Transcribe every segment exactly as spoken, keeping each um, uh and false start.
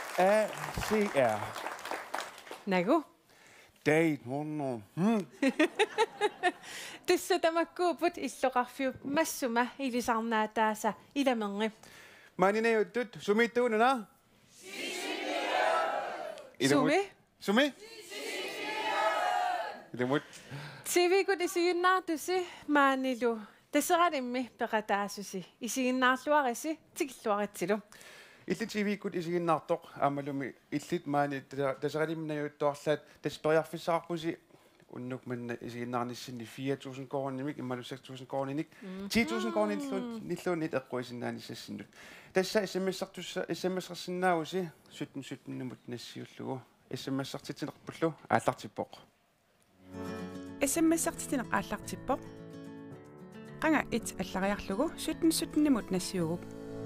A C R. Nagu? Date, no. Tässä tämä kuuput illoqarfiu massuma ilisarnaataasa ilamerri. Manine juttut, sumittuunana? Sumi? Sumi? Ilemut. Tivikut isiginnaartusi maanilu. Taserarimmi peqataasusi. Isiginnaarluarisi tikilluaritsilu. Illit tivikut isiginnaartoq aamalumi illit maani taseralimnajuttuarlaat tasperiarfissaarpusi unnuk manna isiginnaarnissinni fire tusind kroonimik immalu seks tusind krooninik ti tusind kroonillut nilluunit eqquisinnaanissassinut tassa sms-artussa sms-ersinnaausi sytten sytten numut nassiullugu sms-artitinerpullu aallartippoq sms-artitineq aallartippoq qanga it allariarlugu sytten sytten numut nassiugup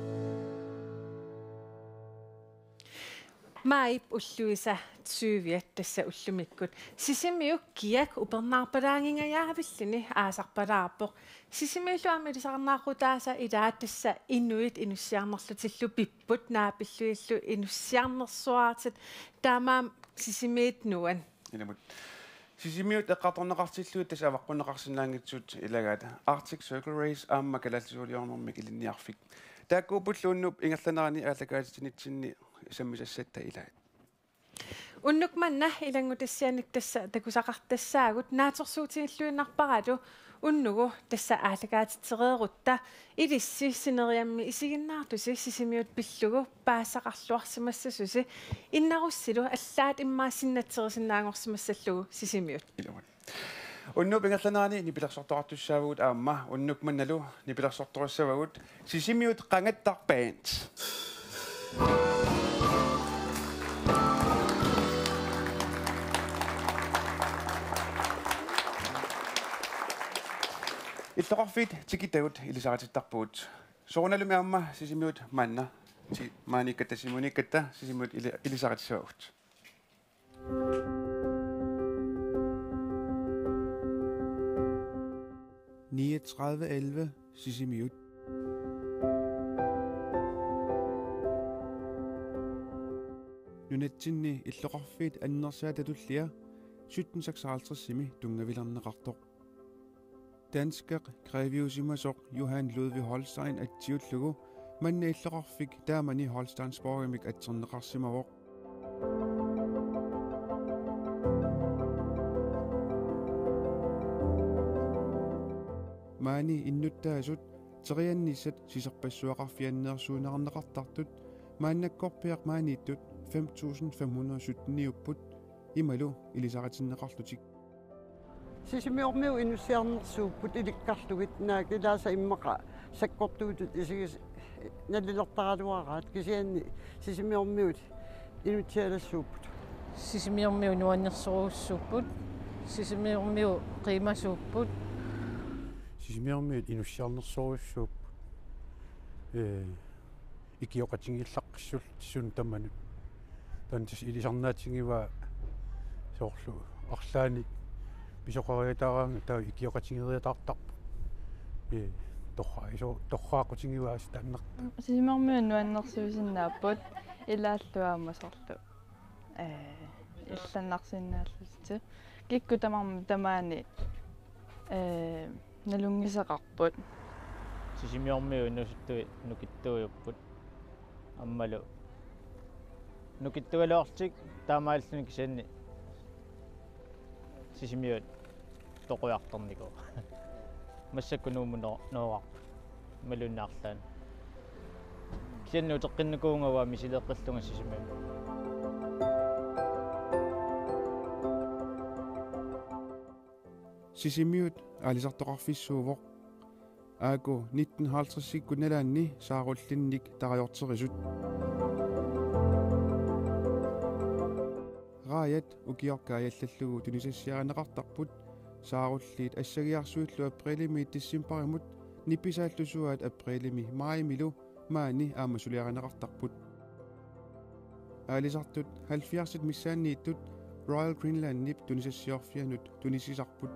Maip ulluisa tsyviat tässä ullumikkut. Sisimiu kiak upernaarpalaangingajaaavillini aasarpalaarpoq. Sisimiulluarmilisarnaaqutaasa ilaat tässä inuit inussiarnerlutillu pipput naapilluillu inussiarnersuartit taamaam sisimiit nuan. Ilemut. Sisimiut eqqartorneqartilluut tasa avaqquneqarsinnaangitsut ilagaata Arctic Circle Race aamma kalallisuuliornermik ilinniarfik. Taakkuupulluunnup ingerlanarani aallakaatitinitsinni sammisassata ilaat. Unnuk manna ilangutassianik tässä takusaqartassaagut naatorsuutiilluinarparatu unnugu tässä aallakaatitsereerutta ilissi sineriammi isiginnaartusi sisimiut pillugu paassaqarluarsimassasusi innarussilu allaat immaasinnatserisinnaaangorsimassallugu sisimiut. Ilumat. Unnuk ingerlanarani nipilersortoqartussaavugut aamma unnuk mannalu nipilersortorussavagut sisimiut qangattar band. Illoqarfit tikitagut ilisaaritittarpuut. Soornalumi aamma sisimiut manna ti maanikkatta simunikkatta sisimiut ilisaaritissaagut. niogtredive elleve sisimiut. Nunatsinni illoqarfit annersaatullia sytten seksoghalvtreds simi tungavilerneqartoq. Danskaq Greviusimasoq Johan Ludvig Holstein attiullugu manna illoqarfik taamani Holsteinsborgimik atserneqarsimavoq. Maani innuttaasut teriannissat siserpassuaqarfianneersuunarneqartartut maannakkorpiaq maaniittut fem tusind fem hundrede og sytten niupput imalu ilisaritinneqarlutik. Sisimiormiu inussiarnersuupput ilikkarlugit naakilaasa immaqa sakkortuutut isigis nalilertaraluaraat kisianni sisimiormiut inutsialassuupput. Sisimiormiu nuannersoruussuupput sisimiormiu qiimasuupput sisimiormiut inussiarnersoruussuup э икиоқатингиллаққиссул тисун таманут тантис илисарнаатингива соорлу арлаани писоқариатаараанга таа икиоқатингериатаартарпу э торра исо торраақутингиваас тааннерта сисимармиун нуаннерсуусиннааппут илааллуаамасорлу э илланнарсиннааллути кикку тамарма тамаани э налунгисақарпут сисимиормиу нусуттуи нукиттуйуппут аммалу нукиттугалуартик таамааллуни кисанни сисимиут тоқуярторнику массаккунуумуно ноорар малуннаарлаан кисанну теққиннакуунгава мисилеққиллунга сисимиут Sisimiut alisartoqarfissuuvoq aaku nitten halvtreds kunalaanni saarullinnik tarajorterisut raajat ukiorkaajallallugu tunisassiaraneqartarput saarulliit assagiarsuullu aprilimi tissimparimut nippisaallusuaat aprilimi maimilu maani aamasuliaraneqartarput aalisartut halvfjerdsit missaanniittut Royal Greenland nip tunisassiorfianut tunisisarput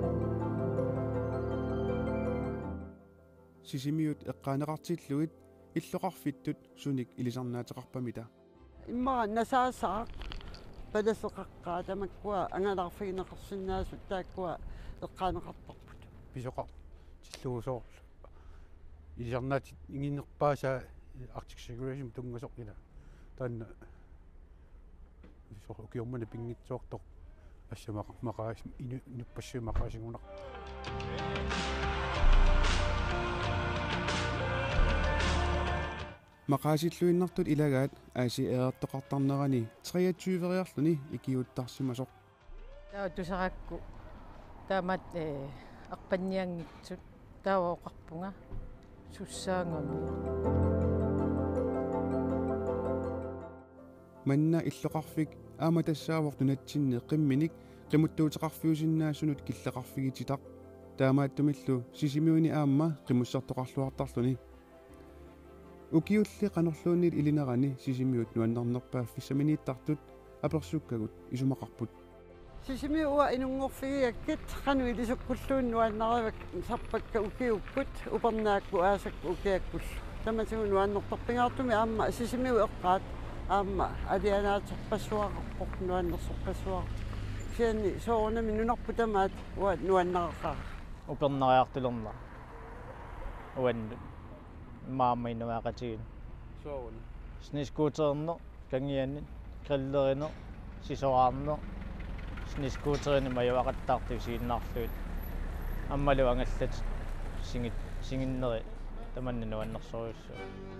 sisimiut eqqaaneqartilluit иллоqarfittut sunik ilisarnaataqarpamita иммара насаасаа паласеқаққаа тамаккуа ангалаарфигинеқарсинаасут тааккуа эққаанеқартарпут писоқар тиллуусоор илисарнаат ингиннерпааса Arctic Circulation тунгасоқила таанна соо киормана пингитсуартоқ ассамақа мақаас ину нуппассуумақаасигунақ maqaasillуиннартут илагаат ааси эертоқартарнерани treogtyve-риарлуни икиуттарсимасоқ таа тусаракку таамат э арпанниангитсут таавоқарпунга суссаангами манна иллоқарфик аама тассаавор тунатсинне қимминик қимуттуутеқарфиусиннаассунут киллеқарфигититақ таамааттумиллу сисимиуни аама қимуссартоқарлуартарлуни укиулли канорлуунниит илинерани сисимиут нуаннарнерпааффиссаминииттартут аперсуккагут исумақарпут сисимиуа инунгорфигиаккит кану илисуккуллуун нуаннаривак сарпакка укиуппут упернаакку аасакку укиаккул тамасигу нуаннэрторпингаартуми аама сисимиу эққаат аама алианаатерпассуақарпоқ нуаннерсорпассуақ сианни соорнами нунарпутамаат уа нуаннарақаа упернариартулерна уанну мааммайнуаақатигин соорна снискуутернер кангианни криллеринер сисоаарнер снискуутерини маюақаттаарту сииннаарлуит аммалу ангаллат сингит сингиннери таманна нуаннерсориуссуу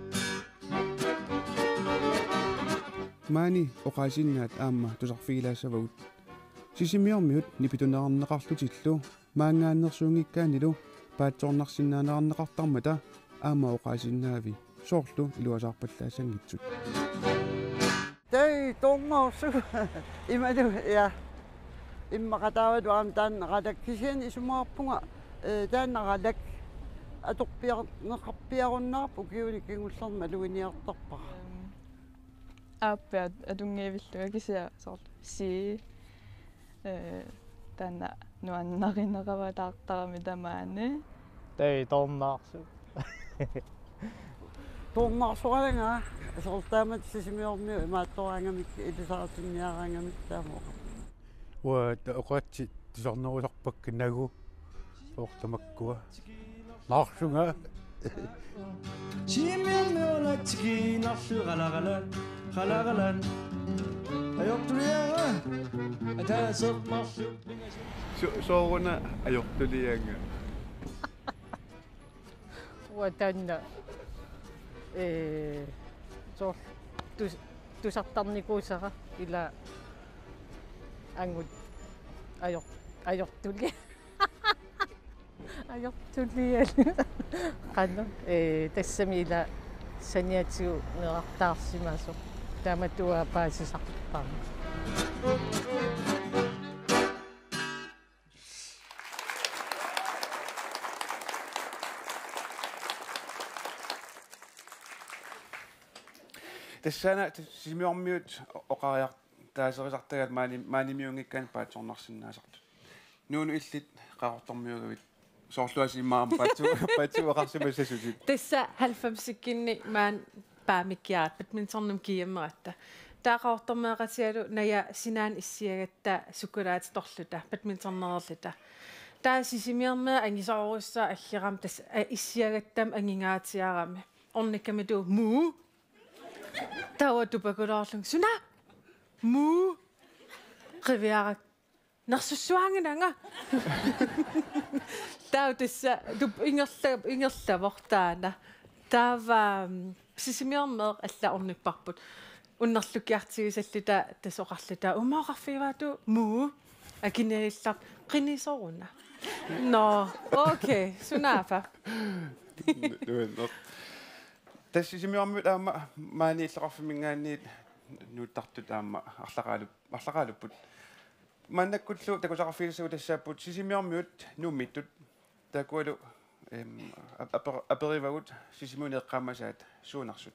маани оқаасиннаат аама тусарфигилаассавагут сисимиормиут нипитунеарнеқарлутиллу маангааннерсуунгиккаанилу паатсоорнарсинаанеарнеқартармата аама оқаасиннаави соорлу илуасаарпаллаасангитсут тэй томмаусу имаду я иммакатаават уам тааннеқалак кисиани исумаарпунга э тааннеқалак аторпиарнеқарпиаруннаарпу киуни кингуллерма луиниартарпа аппаат адунгеевиллуга кисиа соор си э таана нуаннаринераватаартарами тамаани тэй томмаарсу томмаарсуаланга сортаамат сисимиорми имааттораангамик илисаратинниараангамик таамоо уа таоқатси тусарнерусарпакка нагу ортамаккуа нарсунга симиормиолатсигинарлу галагала галагалан аёртулиага атаасермарлу соорна аёртулианга уатанна э соо тус тусартарникуусара ила ангут аёр аёртули аёртулиал qanna э тассамила саниатсу неартаарсимасо тааматуа паасисартарпаа тассана сисимиормиут оқариар таасерисартагаат маани маанимиунгиккаан паатсорнарсинаасарту нууну иллит qaaqortormiugavit соорлуаси имаам патсу патсу ақарсимассасутит тасса halvfemsikkinni maan paamikkiarat badmintornum kiammeratта таақаортормеэқасиалу ная синаан иссиагатта суккулаатиторлута badmintornerерлута таа сисимиармеа ангисоорусса аллерам тас иссиагаттам ангингаатиарами орниккамиту муу тава тупакулаарлун суна муу қивиарак нарсуссуангинага таа тасса туп ингерла ингерлавортаана таава сисимиармеэ алла орниппарпут уннерлукиартигисаллута тасоқарлута умаоқарфиваату муу акинеиллар қинисоруна но окей сунафа тассисимиормут аама маани иллеқарфимингаанниит нууттартут аама арлақаалуп арлақаалуппут маннаккуллу такусақарфигисагу тассааппут сисимиормиут нууммиттут такуалу эм аперивагут сисимуни эққаамасаат суунарсут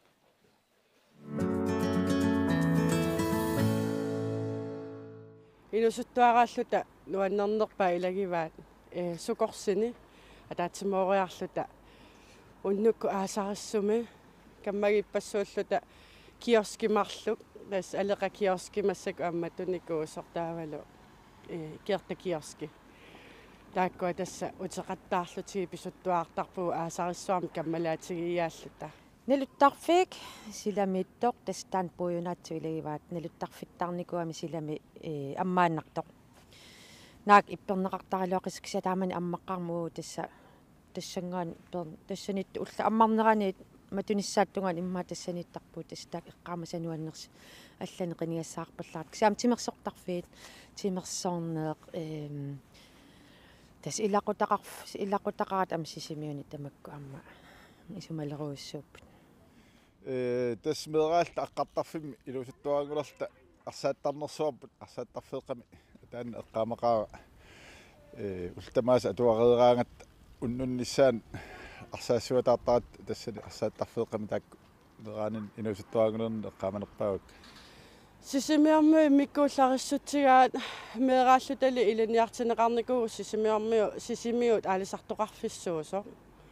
инусуттуарааллута нуаннернерпаа илагиваат э сукорсини атаатсимоориарлута уннукку аасариссуми каммагиппассууллута киоскимарлук тас алеqa киоскимассаку амматуникуусортаавалу э киерта киоски тааккуа тасса утеқаттаарлутиги писуттуаартарпугу аасариссуарми каммалаатигиааллута налуттарфик силамиттоқ тастаан пуйунаатсуилагиваат налуттарфиттарникуами силами э аммааннартоқ наак иппернеқартаралуақисакса таамани аммаққармуу тасса тассангаан пер тассанит улла аммарнераниит матуниссааттунгаан имма тассаниттарпуу тастаак эққаамасануаннерс аллани қиниассаарпаллаарт ксаам тимерсортарфиит тимерсорнеэқ эм тас илақутақарф илақутақарат ам сисимиуни тамакку амма исумалеруиссууппут э тас медраалта аққартарфимми илусуттуаагулерта арсааттарнерсуарпут арсааттарфеэқами таан эққаамақаава э ултамааса атуареераангат уннунниссаан арсаассуатаартарат тассани арсааттарфеэқами таакку медраанин илусуттуаагулерни эққааманерпаагак сисимиармуи миккууллариссутсигаат меэрааллутали иланиартинеқарникуу сисимиармиу сисимиут аалисартоқарфиссуусо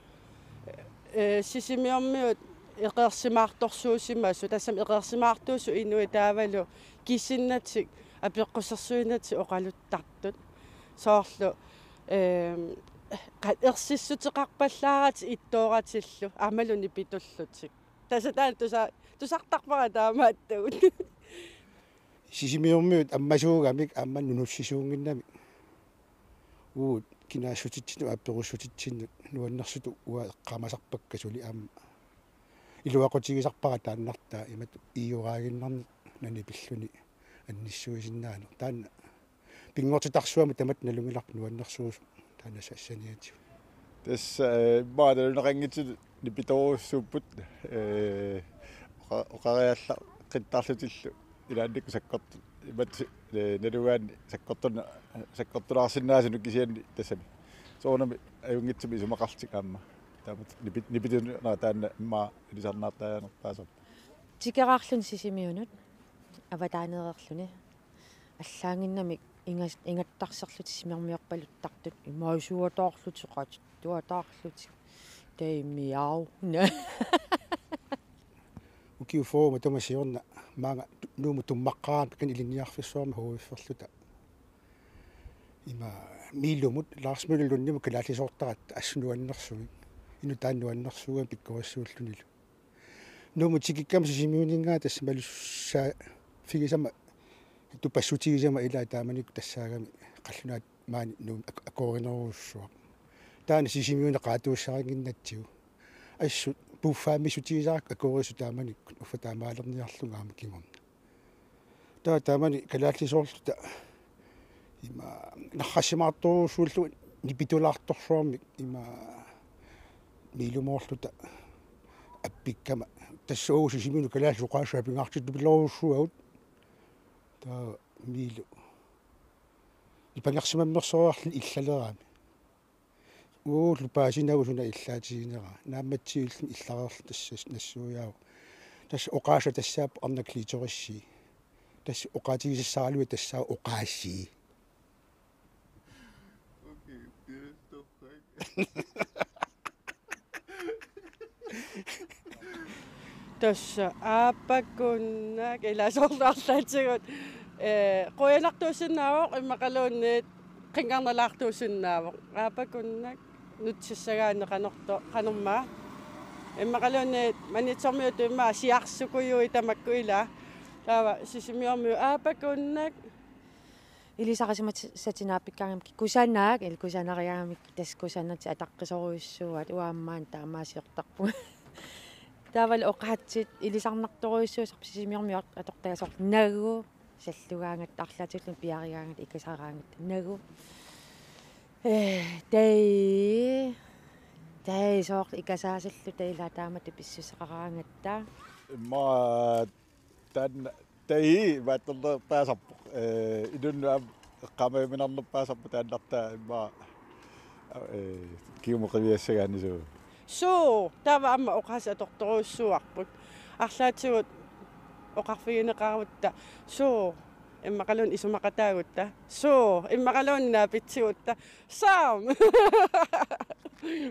э сисимиармиут эқерсимаарторсуусимаасу тассам эқерсимаартуусу инуи таавалу кисиннатик апеққусерсуинати оқалуттартут соорлу э ерсиссутеқарпаллаарат иттооратиллу амалуни питуллутик таса таан туса тусартарпара таамааттагут сисимиормиут аммасуугамик амман нунуссисуунгиннами уут кинаассутитсину апперуссутитсинну нуаннэрсуту уа эққамасарпаккасули аама илуақутигисарпара тааннартаа имат июраагиннарни нани пиллуни анниссуисиннаано таанна пингортитарсуама тамат налунгиларпу нуаннэрсуусу таана сассаниатиу тас баадалунеқангитсу нипиторуссууппут э оқариалла қиттаарлутиллу илаанникку саккорт имат налугаани саккортуна саккортулаарсиннаасину кисианни тассами соонами аюнгитсуми исумақартик аама таамат нипит нипитуна таанна имма илисарнаартаянерпаасо тикераарлун сисимиунут аватаанеерлуни аллаангиннами ингас ингаттарсерлут сисимиармиорпалуттартут имаусуатоорлутеқат туатаарлут теймиау укиуфоо томасиорна маага нууму туммаққаан кан илинниарфиссуарма хууифферлута има милумут лаарсмуллуннима калаалисоортарат ассунуаннерсуги ину тааннуаннерсуга пиккуассууллунилу нууму тикиккам сисимиунингаа тассамалуссаа фигисама тупассутигисама илаа тааманик тассаагами қаллунаат маани нуум акооринеруссуа таана сисимиуна qaatuussariginnattigu ассу пуффаами сутигисаак акоорису тааманик уффа таамаалерниарлунгаама киморна таа таамани калааллисоорлута има наррассимаарторуссууллу нипитулаарторсуарми има милумоорлута аппиккама тассоо сисимиуна калааллуqaasаа пингаартитту пилоруссуагут таа милу ипангерсимаммерсориарлу иллалераами уу лупаасинагусуна иллаатигинера наамматсиуллу иллареерлу тассас нассуяау тасса оқааса тассаап арнаклиторисси тасса оқаатигисассаралуи тассаа оқаассии тасса ааппаккуннак иласоорлаарлаатигут э қуялартуусиннаавоқ иммақалуунниит қингарналаартуусиннаавоқ ааппаккуннак нутсиссагаанеқанорто қанермаа иммақалуунниит манитсормиуту иммаа сиарсукуйуи тамаккуила таава сисимиормиу ааппаккуннак илисарисимат сатинааппиккаагамки кусанаак ил кусанариаагамик тас кусаннати атаққисоруиссуат уааммаан таамаасиортарпу таавал оқаатсит илисарнарторуиссуусарп сисимиормиу атортагасор нагу саллугаангат арлаатиллун пиаригаангат икасараангат нагу э тэй тэй соор икасаасаллу таила таамат писсусеқараангатта ма тан тэй ватерлер паасарпо э идунна qamaiminarnerpaasarpu taannartaa imma э киумоқивиассагаанисуу суу таава амма оқааса аторторуссуарпут арлаатигут оқарфигинеқарвутта суу иммақалун исумақатаагутта суу иммақалууннаа питсигутта саам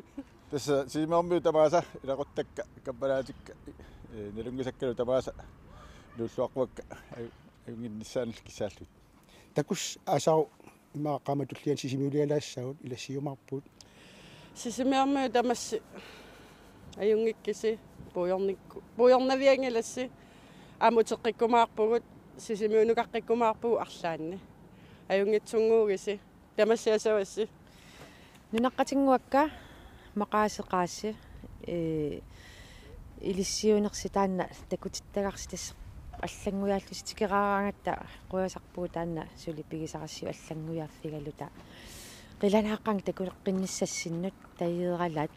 tässä siimammi tamasa ilaquttakka kappalaatikka nilungisakkalu tamasa nuulluaqvakka ayunginnissaan kissaallut takus asau ima qamatullian sisimiulialaassaagut ilassiumarpuut sisimiarmu tamassi ajungikkisi puujornikku puujornaviangilassi amuteqqikkumaarpugut sisimiunukaqqikkumaarpugu arlaanni ajungitsunguugisi tamassiasavassi nunaqqatinguakka maqaaseqaassi э илиссиунерси таанна такутиттагарси тасс аллангуяаллуси тикераарангатта қуясарпуу таанна сулипигисарассиу аллангуяаффигалута қиланааққанг такулеққинниссассиннут таиералаат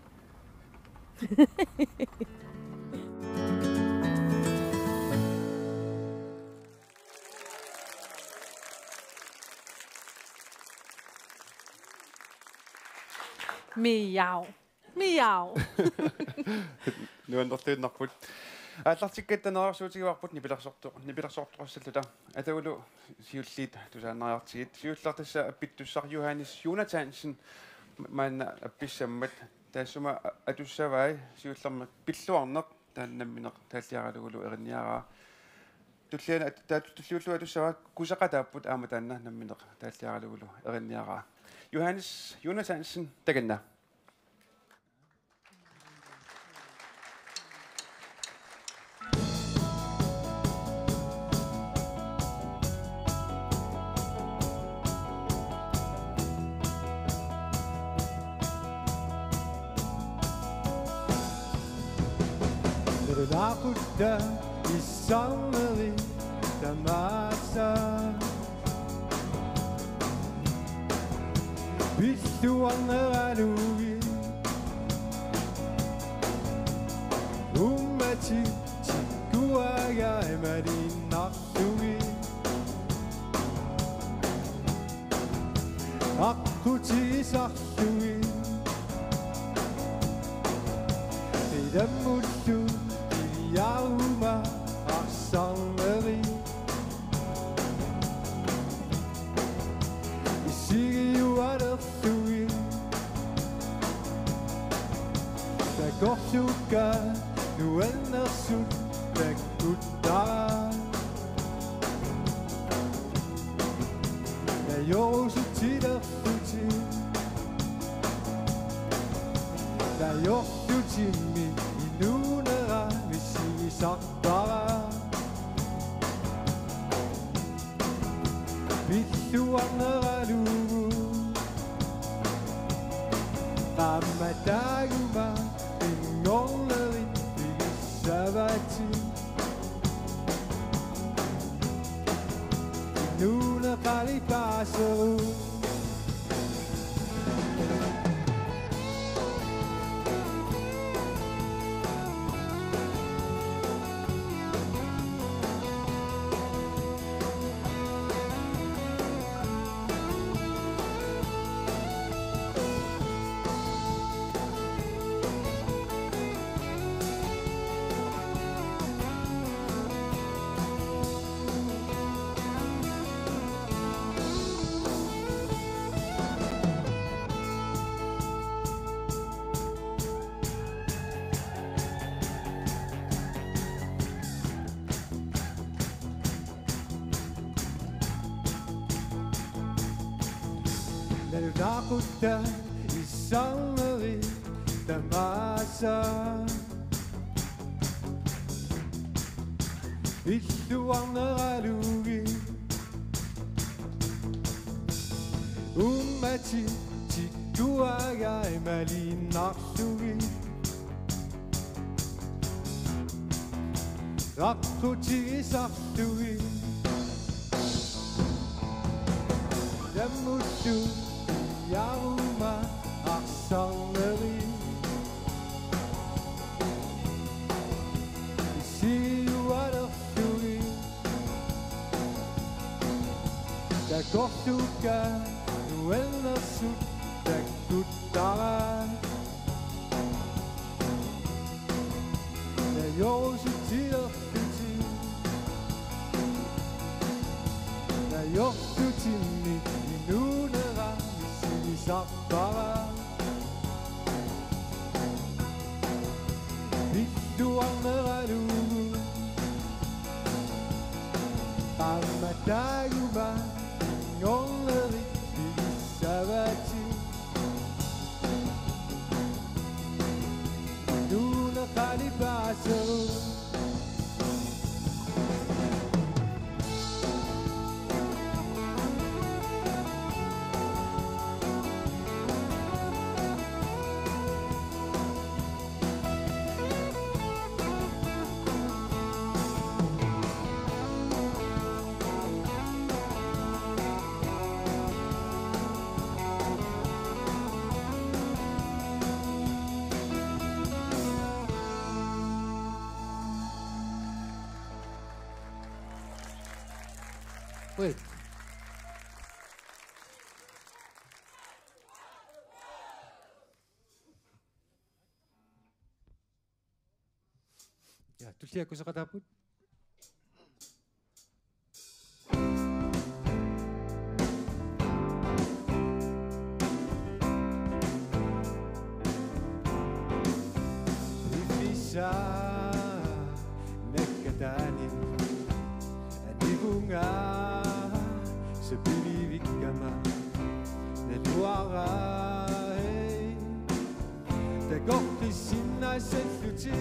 Miau. Miau. Nu understøttenarput. Атлартиккаттанерарсуутигуарпут нипилерсорто нипилерсортуассаллута атагулу сиуллиит тусааннариартигит сиуллартасса аппиттуссар Johannes Jonathansen манна апписсаммат таассума атуссавай сиуллерма пиллуарнеқ тааннамминеқ тааллиаралугулу эринниараа туллиана таатуллиуллуа туссава кусақатааппут аама таанна намминеқ тааллиаралугулу эринниараа Johannes Jonathansen таганна Nakudda i samleri tamasa Bistu anaralugi Ummati tikuaga emari naktugi Akkuti saktugi Idamuttu Yauma Arsanleri Isigi Wadatui Tagotuka Nuenasut Tekutara Nayosu Tidafuti Nayosu mi Inunera Sakbara Bittu anaralu Ramadaguma Ingolleri Bigisavati Nuna Kalipasaru Nakudda i samleri tamasa Bistu anaralugi Ummati tikuaga emali naktugi Akkuti saktugi Damuttu Yauma Arsanleri Isigi Wadatui Tagotuka Nuenasut Tekutara Nayosu Tidafuti Nayosu Timi Inunera Sakbara Taguba ngolleri savati Duna kalibaso Wait. Ya, tulis aku sa katapot. Isa nagkatani di bunga sa pinibig kama naluwaray tagok kisina sa luti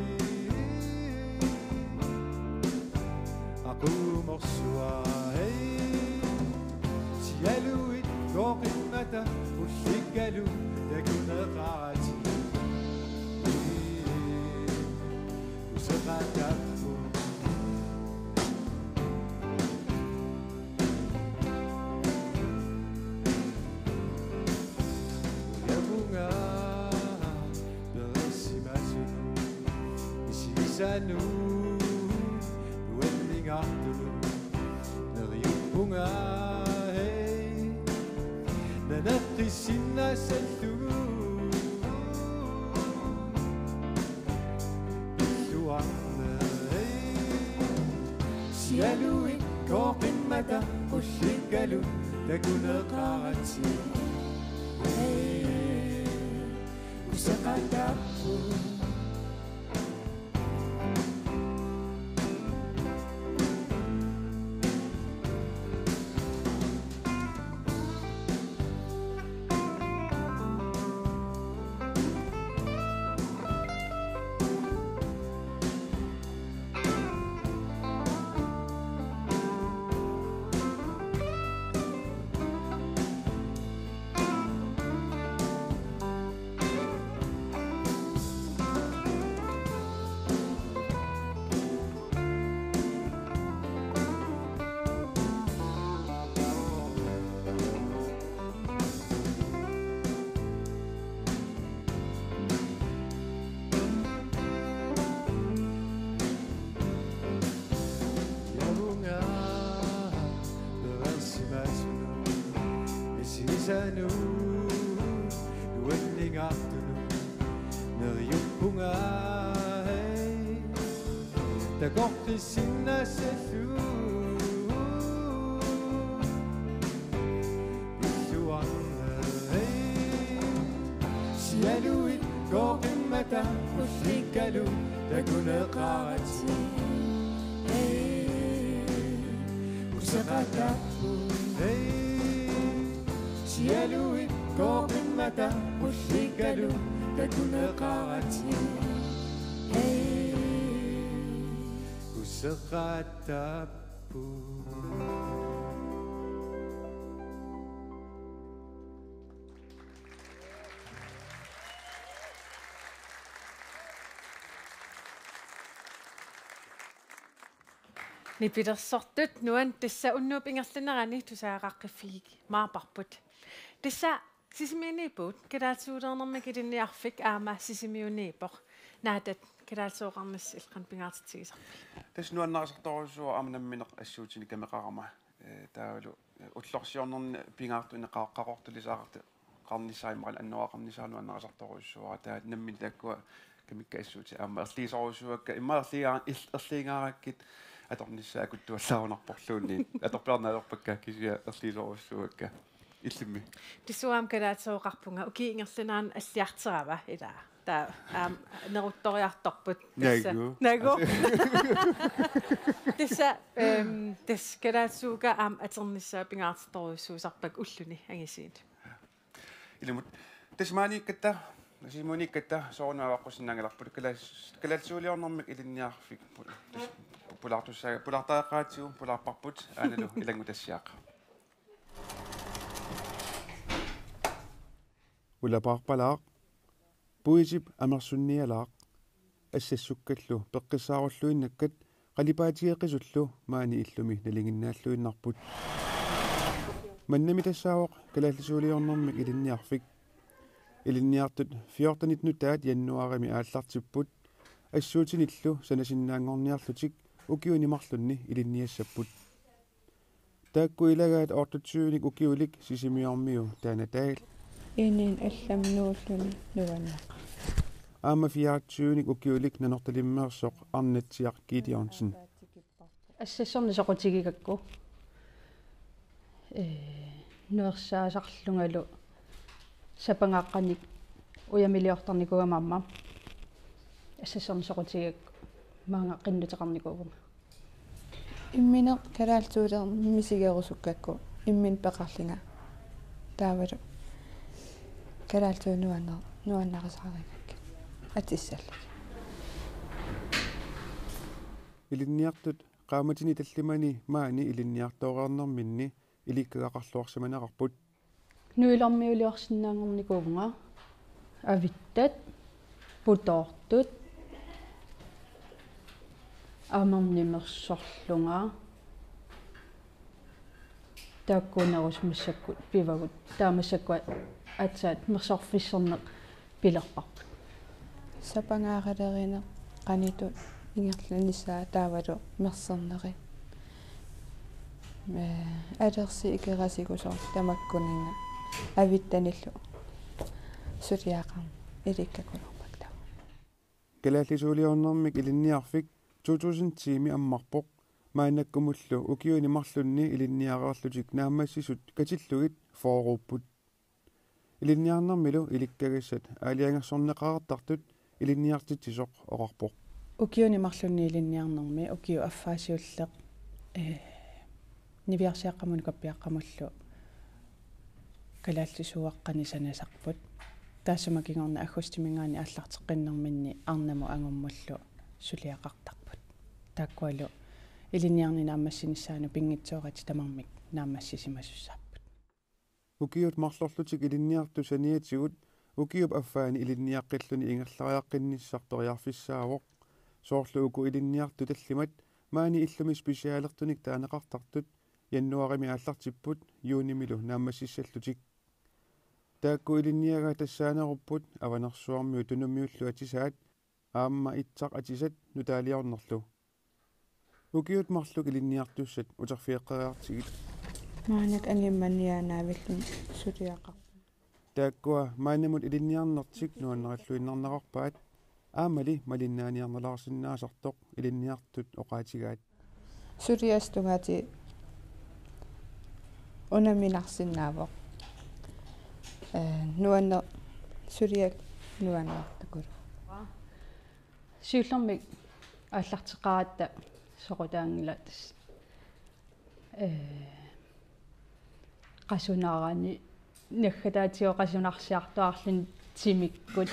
ako morsuay siyaluit kokit mata usigalu nagunakati usakatapo Sanu wending after Nariyung bunga hey Nanatisin na sa lugo Isuang na hey Siyaluin kopin mata Usigalu Nagunakati Hey Usakatapo Sanu wending afternoon Nariyong bunga hey Tagok kising na sa lugo Isuang na hey Siyaluit koking mata Usigalu Nagunakati Hey Usakatapo Hey Siyaluit koking mata Usigalu Nagunakati Hey Usakatapo Ni Peter sortut nuan tissa unnup ingerlinarani tusaaqaqqiffiik maaparput. Tissa sisimiuniiput kadaatsuudernermi kilinniarfik aama sisimiuniipoq naatat kadaatsuoqarnas ilqan pingaartitigisarpi. Tas nuannarasartorussua amnammineq assuutini kameqarama taalu ullorsiornerni pingaartu ineqaqqaqortulisaaqarta qarnissaimaqal annuaqarnisaalu annarasartorussua taat nammin takkua kamikka assuuti aama erliisorusuakka immaerliaa erliingaaраkkит аторнissaакуттуаллаарунарпорлуунни аторпиарнаалерпакка кисиа ерлисорусsuакка иллимми тисуам калаатсооқарпунга уки ингерлинаан аллиартерава илаа таа аам нерутториарторпут тасса нагу Tässä tässä kerätsuuka am aternissa pingaartorussuusarpak ulluni angisiit. Ilmut tässä maaniketta siis moniketta soornaaqqusinnaangalarput kalas kalatsuuliornermik ilinniarfik pulartussa pulartaaqaatiu pularparput aanalu ilangutassiaaqa. Ulaparpalaaq puisip amersunnialaaq ассассуккаллу пеққиссааруллуиннаккат қалипаатиеқисуллу маани иллуми налингиннааллуиннарпут маннами тассаавоқ калааллисуулиорнэрмик илинниарфик илинниартут fjortonitnutaat яннуарами ааллартиппут ассуутиниллу санасиннаангорниарлутик укиунимарлунни илинниассаппут таакку илагаат ортутсууник укиулик сисимиормиу таанатаал инин алламнууллуни нуаннақ Amma fiaatsuunik ukiulik nanortalimmeersoq arnatsiaq Gideonsen. Assassorni soqutigiikakku. Э нуерсаасарлунгалу сапангааққаник уямилиортарникугамамма. Assassorni soqutigiikku маанга qinnuteqarnikuuguma. Иммине калаалтуулер мисигерусуккакку иммин пеқарлинга таавалу калаалтуунуаннер нуаннарисаарик атиссалла Ilinniartut qaamatini tallimani maani ilinniartooqarnerminni ilikkagaqarluarsamanaqarput нуилэрмиулиорсинаангорникуунга авиттат путоортут амарнимерсорлунга тааккунерус массаккут пивагут таамассаккуа атсаат мерсорфиссернеқ пилерпарпут сапангааралерина qanitut ингерланissaa таавалу мерсернери э адерси икерасигусоор тамаккунинга авиттаниллу сулиақам иликкакулорпатта Kalaallisuuliornermik ilinniarfik two thousand tiimi ammarpoq maanakkumullu ukiunimarlunni ilinniaqaarlutik naammassisut katillugit fooruupput ilinniarnermilu ilikkagassat aaliangersorneqarartartut ilinniartitsisoq oqarpoq ukiunimarlunni ilinniarnermi ukiu affaasiulleq э нивиарсиаққамуни каппиаққамуллу калааллисуаққани санасарпут таассамакингорна аггустимингаани ааллартеққиннэрминни арнаму ангуммуллу сулиақартарпут тааккуалу илиниарнина аммассиниссаану пингитсоорати тамармик наамассисимасуссааппут укиут марлорлутик илинниарту саниатигут укиуп аффаани илинниаққиллуни ингерлариаққинниссарториарфиссаавоқ соорлу уку илинниарту таллимат маани иллуми спесиалертуник таанеқартартут яннуарими ааллартиппут юунимилу наамассиссаллутик таакку илинниага тассаанеруппут аванерсуармиу тунуммиуллу атисаат аамма итсақ атисат нутаалиорнерлу укиут марлук илинниартуссат утерфиэққериартигит маанак ангимманиаанаавиллун сулиақар тааккуа маанамут илинниарнертик нуаннераллуиннарнеқарпаат аамали малиннааниарнелаарсиннаасартоқ илинниартут оқаатигаат сулиастунгаати унаминарсинаавоқ э нуаннер сулиак нуаннартакул сиуллэрмик ааллартеқаратта соқутаангилатас э qasunaarani наггатаатио qasunaarsiartuарлин тимиккут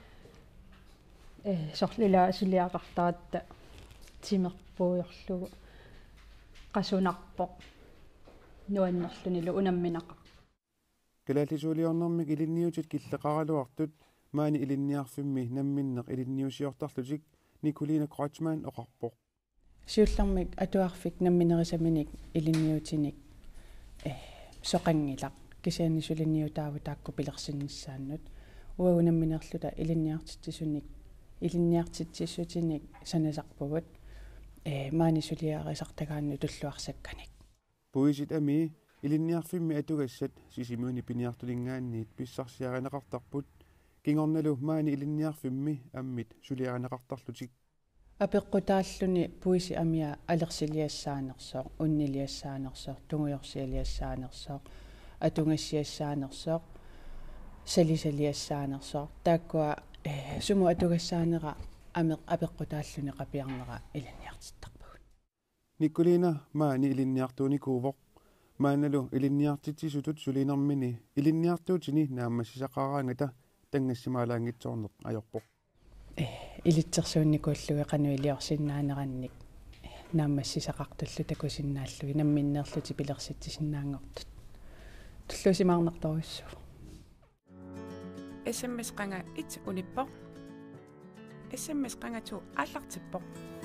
э сорлила сулиақартаратта тимерпуйорлугу qasunaarpoq нуаннерлунилу унамминаqa калааллисуулиорнэрмик илинниутит киллеқаралуартут маани илинниарфимми намминнеқ илинниусиортарлутик Николина Крочман оқарпоқ сиуллэрмик атуарфик намминерисаминик илинниутиник э соқангилақ кисианисулинниутааву таакку пилерсиннссааннут уагунамминерлута илинниартитсисуник илинниартитсиссутиник санасарпугут э маанисулиаарисартагаанну туллуарсакканик пуисит ами илинниарфимми атугассат сисимуни пиниартулингаанниит писсарсиаринеқартарпут кингорналу маани илинниарфимми аммит сулиаринеқартарлутик апеққутааллуни пуиси амиа алерсилиассаанерсоо уннилиассаанерсоо тунгуйорсиалиассаанерсоо атунгассиассаанерсоо салисалиассаанерсоо тааккуа э суму атугассаанера аме апеққутааллуни қапиарнера илинниартиттарпагут Nikolina maani ilinniartuuni kuuvoq maanalu ilinniartitisutut suliinermini ilinniartuutini naammassisaqaraangata tangassimaalaangitsoorneq ajorpoq илитсерсуунникууллуги кану илиорсиннаанеранник нааммассисақартуллу такусиннааллуги намминнеерлути пилерситсиннаангортут туллусимаарнерторуссу смс qanga it unippoq смс qanga tu аллартипpoq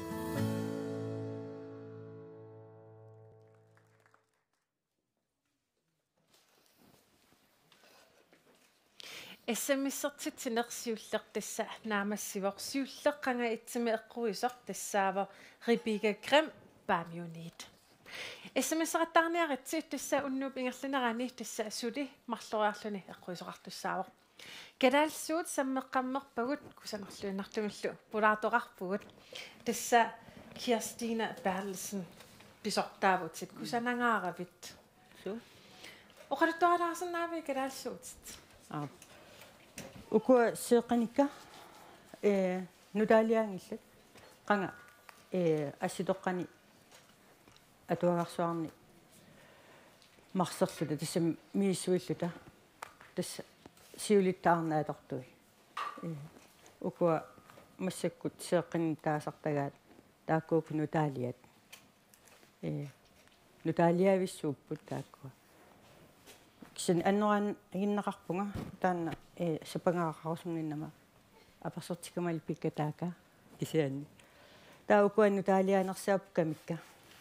эсэммиссертитсинерсиуллер тасса наамассивор сиуллеққанга итсими эққуисор тассаава рибига крем бамиунит эсэммиссераттаарниаритсиут тасса уннууп ингерлинерани тасса сули марлориарлуни эққуисоқартуссаавор кадалсуут саммеққаммерпагут кусанерлуиннартумиллу пулаартоқарпугут тасса Kirstine Bertelsen писортаавутит кусанангааравит су оқалуттуалаарсинаави кадалсуутит аа ukua seeqanikka ee nutaaliaangillat qanga ee assitoqqani atuagarsuarni marserluta tassa miissuilluta tassa siulittaarnaatortui ee ukua massakkut seeqqin taasartagaat taakkuuk nutaaliat ee nutaaliavissuupput taakkua kisen annoran aginnaqarpunga taanna ee sapangaqaqarusunginnama apersortikamal pikkataaka kisianni taukuannu taalianersiapkamikka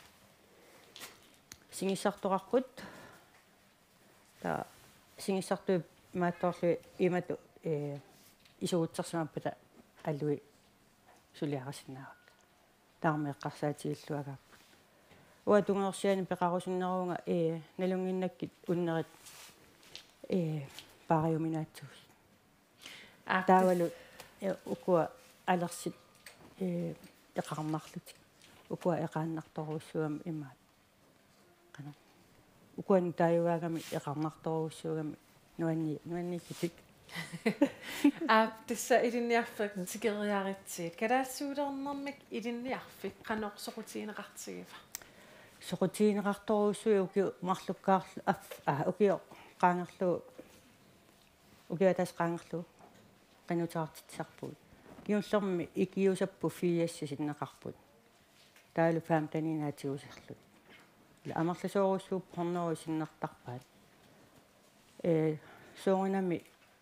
singissartoqarput ta singissartu maattorlu imatu ee isuutsersimappata allui suliarasinnaavak taarmeeqqarsaatiilluagaappu uatungeorsiani peqarusinneruunga ee nalunginnakkit unnerit ee pariuminaatsuus taavalu ukua alersit ee eqarmarlutik ukua eqaannartoruussuugam imaat qana ukuan taayuaagami eqarnartoruussuugami nuanni nuanni kitik а тасса илинниарфак тикериариtsiit калаалсуулернэрмик илинниарфик канеорсоқутиинеқартигива soqutiineqartoruussuи uki marlukkaarlu af a ukio qaangerlu ukiatas qaangerlu qanutaartitsarput kiullermi ikiusappu fiassi sinneqarput taalu faamtaninaatiuserlut la amarlasooruussuup horneru sinnertarpaat ee soonami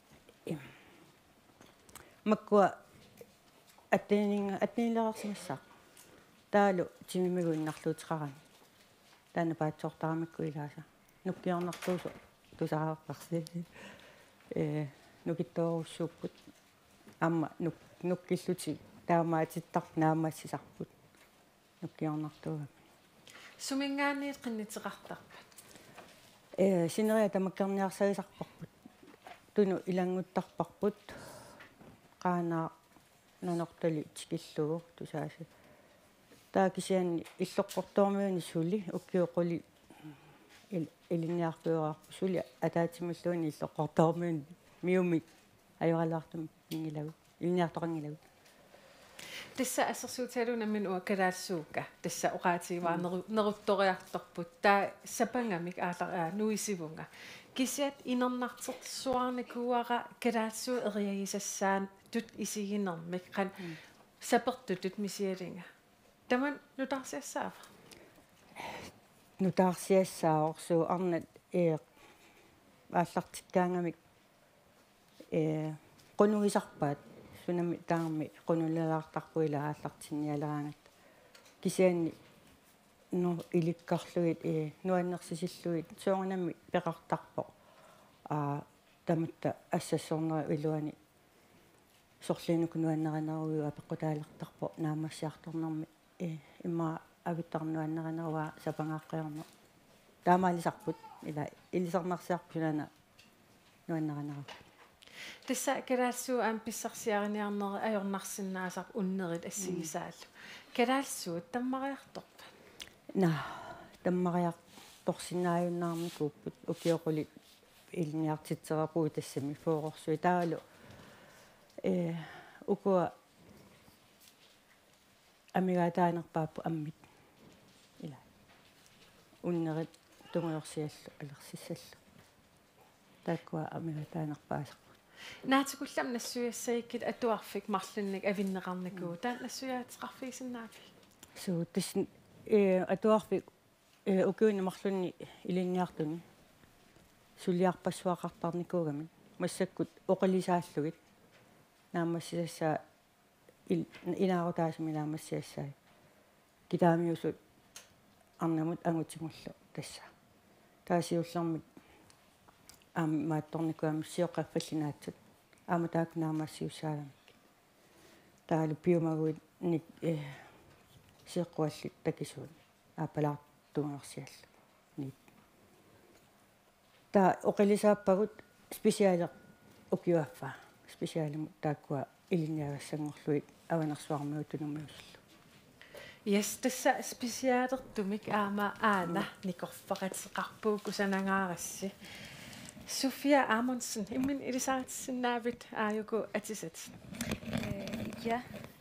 makkua atteninga atniilerarsimassaq taalu timimiguinnarluutiqarani taana paatsortaramikku ilaasa nukkiornertuusu tusaareqqarsi ee nukittoorussuupput amma nuk nukkilluti taamaatittar naamassisarput nukkiornertuuga сумингаанниит qinнитеқартарпат ee sineria tamakkerniarsagisarparput tunu ilanguttarparput qaanaa nanortali tikillugu tusaasi taakisianni иллоққортоормиуни сули уккиоқули илинниарпиуарпу сули атаатимуллуни иллоққортоормиуни миуми ajoralaartum ingilagu iliniartoqangilagu тасса ассерсууталунаммин уаккалаалсуука тасса оqaатигиваа нерутториарторпут таа сапангамик аалаа нуисивунга кисиат инернартертсуарни куара калаалсуу эриагисассаан тут исигинермик қан сапертутут мисиалинга таман нутарсиассаава нутарсиассаорсуу арнат э ааллартиккаангамик э qunугисарпаат сунами таарми qunulalaartarpuila ааллартинниалераангат кисианни ну иликкарлуит э нуаннерсисиллуит соорнами пеқартарпо а таматта ассассорнера илуани сорлинук нуаннеранеруйуа пеққутаалертарпо наамассиарторнерми э имма авиттарнуаннеранеруа сапангааққиорно таамаалисарпут ила илисарнарсиарпулана нуаннеранеру тасса калаалсуу аам писсарсиариниарнери ajornarsinnaasar уннерит ассигисааллу калаалсуут таммариарторпа на таммариарторсинааюннаарми кууппут укиоқули илниартитсерапуу тассами фоорсуи таалу э ukua амигаатаанерпааппу аммит ила уннерит тунгиорсиаллу алерсиссаллу тааккуа амигатаанерпаасақ наатикуллам нассуяссаиккит атуарфик марлунник авиннеқарникуу таан нассуяатеқарфигисиннаафи суу тис э атуарфик э укуини марлунни илинниартуни сулиарпассуақартарникуугами массаккут оқалисааллугит наамассисаа ил инаарутаасми наамассиассаа китаамиусут арнамут ангутимуллу тасса таасиуллэрмит аам маатторникуами сиоққаффаллинаатсут аама таак наамассиуссаалами таалу пиумагуит ник э сиэққуаллит такисуут аапалаартунгерсиалла ник та оқалисааппагут специалеқ укиуаффа специалиму тааккуа илинниагассангорлуит аванерсуармиутунумиуллу yes тасса специаалертумик аама аана никорфақатеқарпуу кусанангаарасси Sofia Amundsen, immin ilisaatsinaavit aayuku atisat. Ja.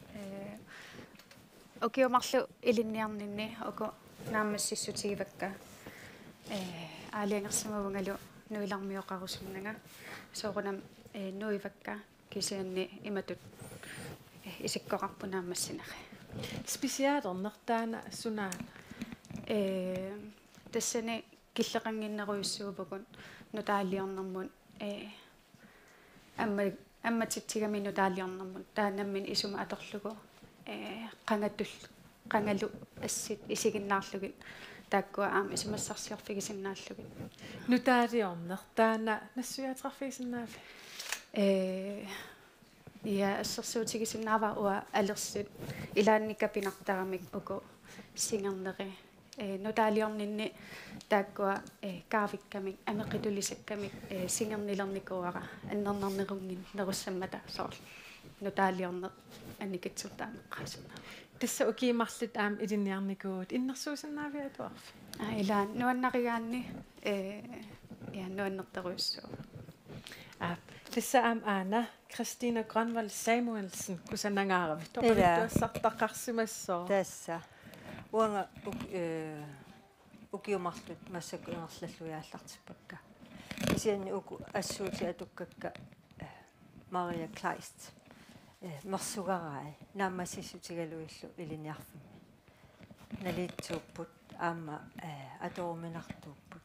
Okei, omarlu ilinniarninni oku naamassissutiivakka. Aaliangersamavungalu nuilarmioqarusumnanga. Soorunam nuivakka kisianni imatut isikkoqarpu naamassinaqa. Spesiaalernertaana sunaan. Eh tassani killeqanginneruissuupukun nutaaliornermun eh amma amma tittigami nutaaliornermun taanammin isuma atorlugu eh qangattull qangalu assit isiginnaarlugit taakkua aam isumassarsiorfigisinnaallugit nutaaliorner taana nassuyaataqarfigisinnaaffi eh ja assersuutigisinnaava ua alersit ilaannikapinartaramik uku singerneri eh nutaaliorninni taakkua eh kaafikkamik ameqitulisakkamik eh singernilernikuara annernernerungin nerussammata soorl nutaaliorner annikitsultaameqqaasuna tassa ukiimarlut aam ilinniarnikuut innersuusinnaaviatuarfi ah ilaan nuannarigaanni eh ja nuannerteruissuu ah tassa aam aana Christina Grønvold Samuelsen kusanangaaravit toqaluttuassartaqarsimassoo tassa uanga øh ukiumarlut massakkunerlallujaallartipakka isianni uku assuuti atukkakka Maria Kleist mersugarai naammassissutigaluillu iliniarfumi naliitsuupput aamma atorminartuupput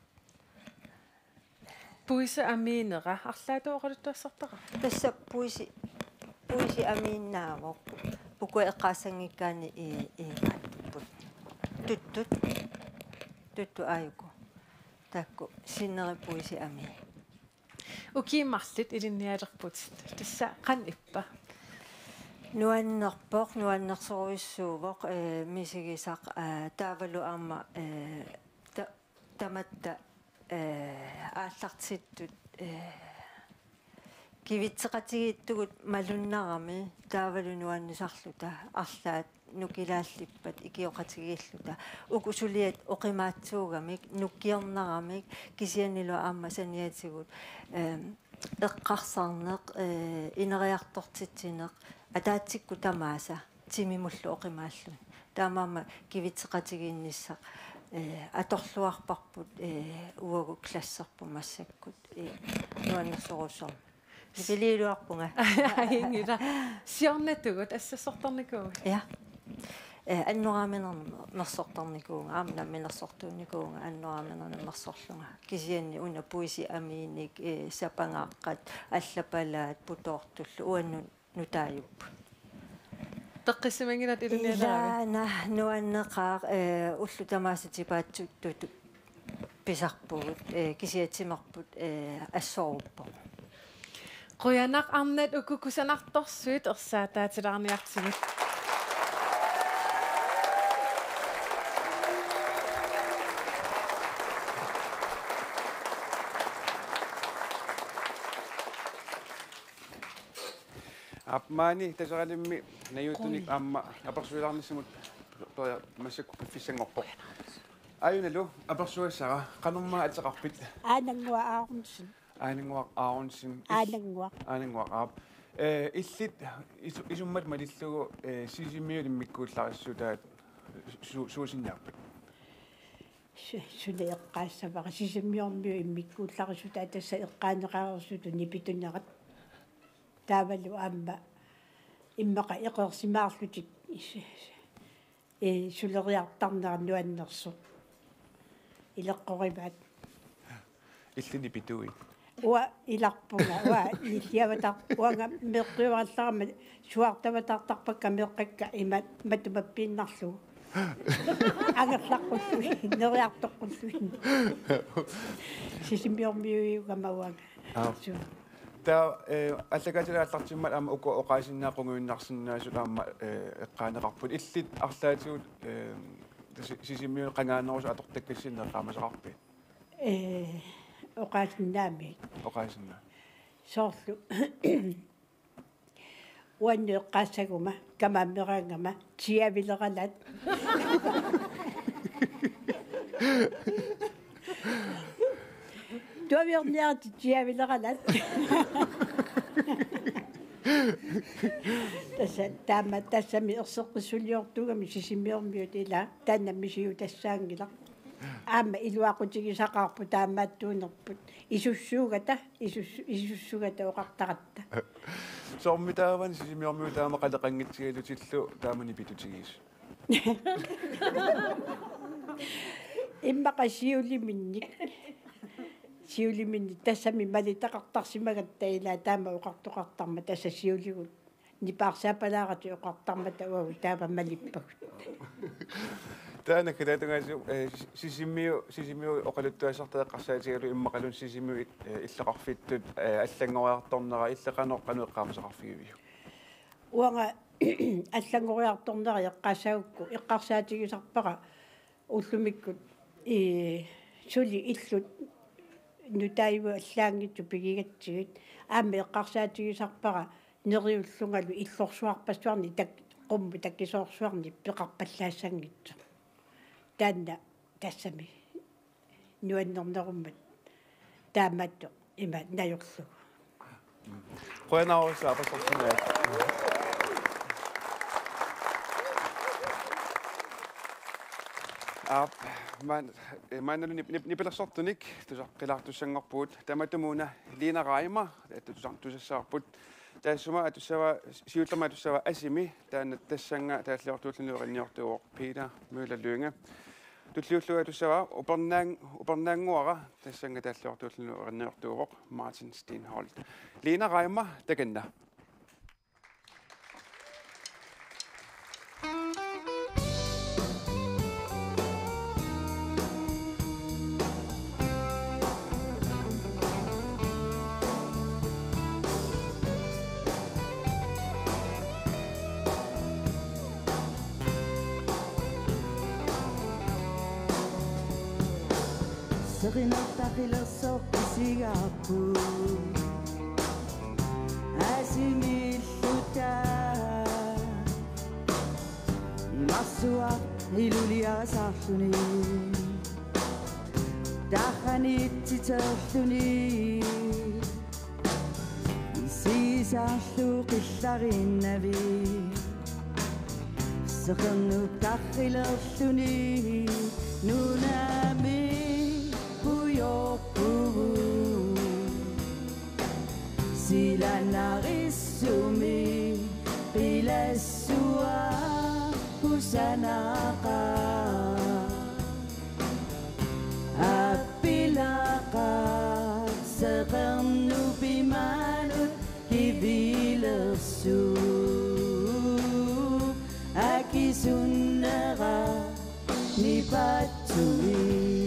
puisi amiinera arlaatuoqaluttuassartaqa tassa puisi puisi amiinnaavoq uku eqqaassangikkaani i iimaattupput tuttut tuttu ayuku taakku sinneri puisi ami ukiimarlut ilinnialerput tassa qan ippa nuannerpoq nuannersoruissuuvoq ee misigisaq taavalu aama ee tamatta ee aallartittut ee kivitseqatigittugut malunnarami taavalu nuannisarluta arlaat nukilaallippat ikioqatigiilluta ukusuliat oqimaatsuugamik nukkiornaramik kisianilu aama saniatigut ee eqqarsarneq ee ineriartortitsineq ataatikku tamaasa timimullu oqimaallun taamaama kivitseqatigiinnissaq ee atorluarparput ee uagu klasserpu massakkut ee nuannersorussor nipililuarpunga ingila siornatugut assassortarnikuu ja ee annoraaminernersortarnikuunga aamna minersortuunnikuunga annoraaminernersorlunga kisianni una puisi amiinik ee sapangaaqqat allapalaat putoortullu uannun nutaayup teqqisimangilat ilunialaaga na nuanneqaaq ee ullu tamaasatipaatsuttut pisarpugut ee kisiatsimerput ee assoruppo qoyanaq arnat ukukusanartorsuit ersaataatilaarniartigit apmaani tasaqalimmi nayuutunik aamma apersuilarnissimut massakku piffissangorpoq ayunalu apersuassara qanummaa atseqarpit aanangua aarunsum aananguaq aarunsum aananguaq aananguaq aap ee illit isummat malillugu ee sisimiulimmikkuullarissuutaat suusinniarput sulle eqqaassavara sisimmiormiu immikkuullarisuta tassa eqqaaneqaarersutun nipitunarat taavalu aamma immaqa eqersimaarlutik э сулериартарнернуаннерсу илеққоримаат иллини питуи уа иларпунга уа илиаватар уанга меққиваалларма суартаватартарпакка меққакка имат матумаппииннарлу агерлаққуллуи нериартоққуллуи сисимиормиуиугамауага та э аллагатилааллартиммат аама уко оқаасиннаақунгуиннарсинаасулаама э эққаанеқарпут иллит арлаатигут э сисимиу қангаанерусу атортаккассинеққамасақарпи э оқаасиннаами оқаасинна соорлу уанне эққаассагума камааммераангама тиавилералат туавиорниарти тиавилералат тасса таама тассами ерсеққиссулиортугами сисимиормиут ила тааннаммисиу тассаангила аама илуақутигисақарпу таамааттуунерпут исуссуугата исуссу исуссугата оқартаратта сормитааван сисимиормиу таама қалеқангитсигалутиллу таамани питутигис иммақасиулиминник сиулиминни тассами малитақартарсимагатта ила таама оқартоқартарма тасса сиулигут нипаарсаапалаарату оқартарма тауагу таама малиппагут таана калаатунгаасу сисиммиу сисиммиу оқалуттуасартеэққарсаатигалу иммақалун сисиммиу иллеқарфиттут аллангориарторнера иллеқанеққануэққамасақарфигивиу уанга аллангориарторнера эққасаагукку эққарсаатигисарпара уллумиккут и сули иллут нутаиву аллаангитсу пигигатсигит аама эққарсаатигисарпара нериуллунгалу иллорсуарпассуарни так qummu takkisoorsuarni peqarpallaassangitsu taanna tassami nuannernerummat taammattu ima najorlugu qoyanaarussa apassorsunaa ап man man nip nip nipelersortunik tusaqqilaartussanngorpuut tamatumuuna Lina Reimer tusartusassarput tassuma atussava siutlama atussava asimi taanna tassanga taalliortuullunuerinniortuuq Peter Møller Lynge tutliullu atussava upernaang upernaanguara tassanga taalliortuullunuerinniortuuq Martin Stenholt Lina Reimer takanna Serinartaqilersorpisigaappu asimilluta imarsua iluliasaarluni taxaniitsiterluni isisaarlu qillariinnavi seqernup taqilerluni nunami Sila narisumi Pilesua Pusanaka Apilaka Seqernu bimanut Kibilersu Akisunnera Nipatui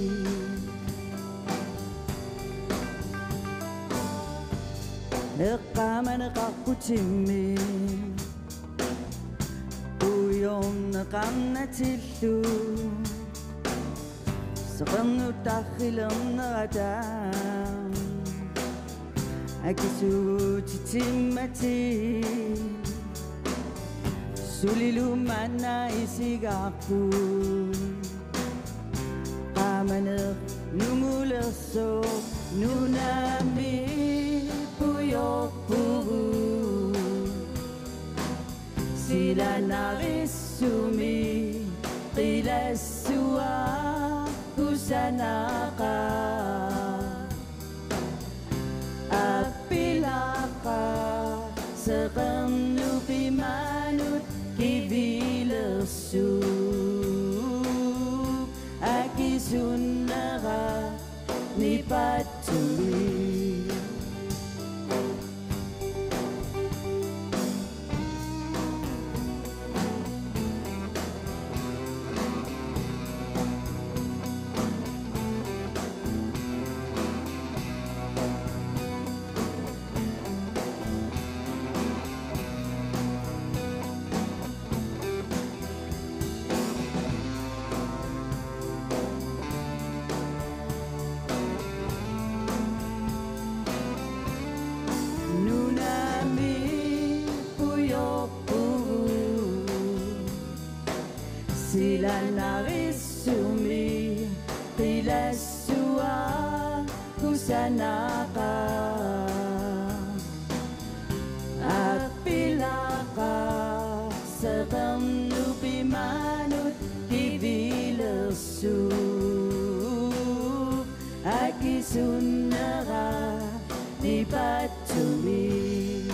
eqqaamaneqarputimmi uyorneqarnatillu seqernutarrilernerata akisuutimmati sulilumanna isigaarpu qaamaneq nungulerso nunami Puyopuru Sila narisumi Qilesua kusanaka apilaka seqannu pimanut kivilersu akisunnaga nipatuli sila narisumi pilasua kusanaka apilaka seqannu pimanut kivilersu akisunnaga nipatuli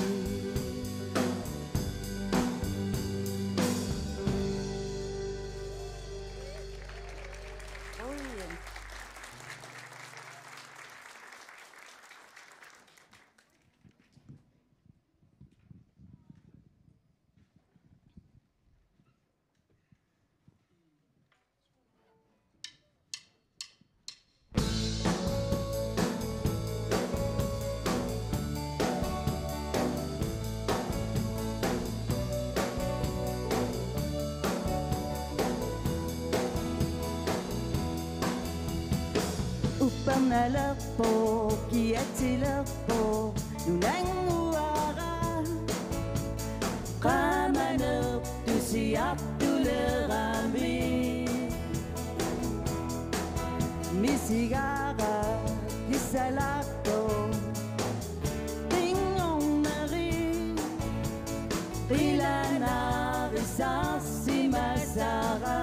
Upanalerpo, kiatilerpo, nunanguara Qamaner, tusiap tulerami Misigara, kisalako Tingong nari Rilana, risasi masara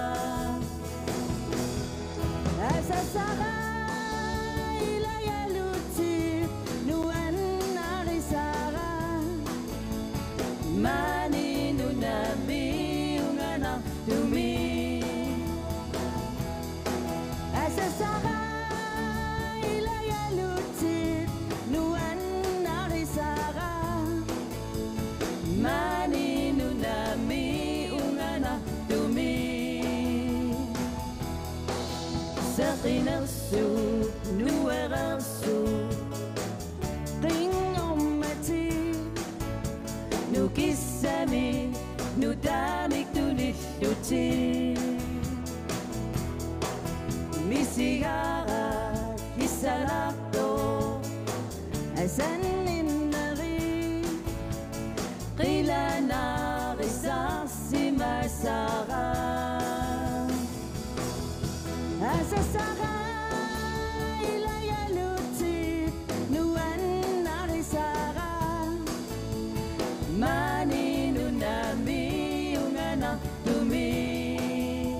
Asasara Mani nunami ungana tumi Asasara ilaya lutit nuan narisara Mani nunami ungana tumi Saqinersu nuerarsu Nukisami, nudamik tunisuti Misigara, kisalakto Asanin nari Qilana, risasi masara Asasara ilaya lutit nuan narisara Mani nunami ungana tumi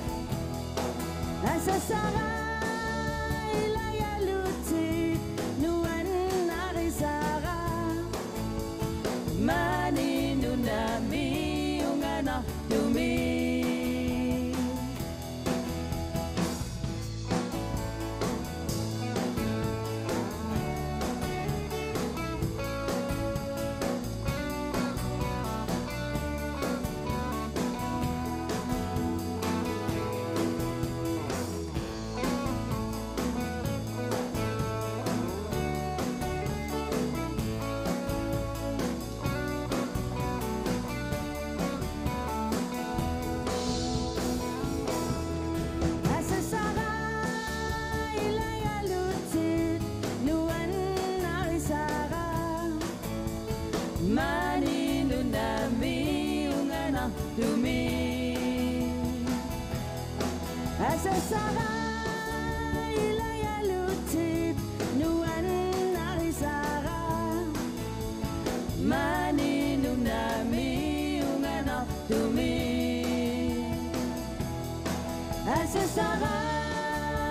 Asasara ilaya lutit nuan narisara Mani nunami ungana tumi Mani nunami ungana tumi Asasara ilaya lutit nuan narisara Mani nunami ungana tumi Asasara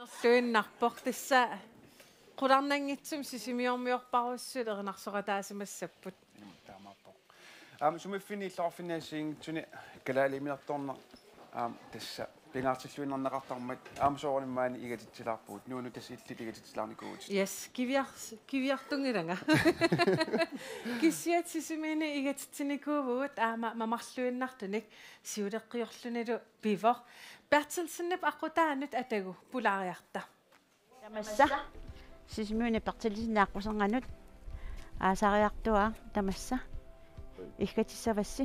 Nerluinnarpoq tassa qularnangitsum sisimiormiorparussut erinarsoqataasimassapput. Am sumiffini illorfinaasiing tuni kalaaliminertorna am tassa pingaartilluinnerneqartarmat am soornimaani igatitsilaarpuut nuunu tassi illit igatitsilаарnikuut. Yes, kiviar kiviartungilanga. Kissiat sisimini igatitsinikuuvuut aama mamarluinnartunik siuleqqiorlunilu pivor Bertelsenip aqutaanut atagu pulaariarta. Tamassa sisimiuni pertilisinnaaqqusanganut aasariartua tamassa ikkatisavassi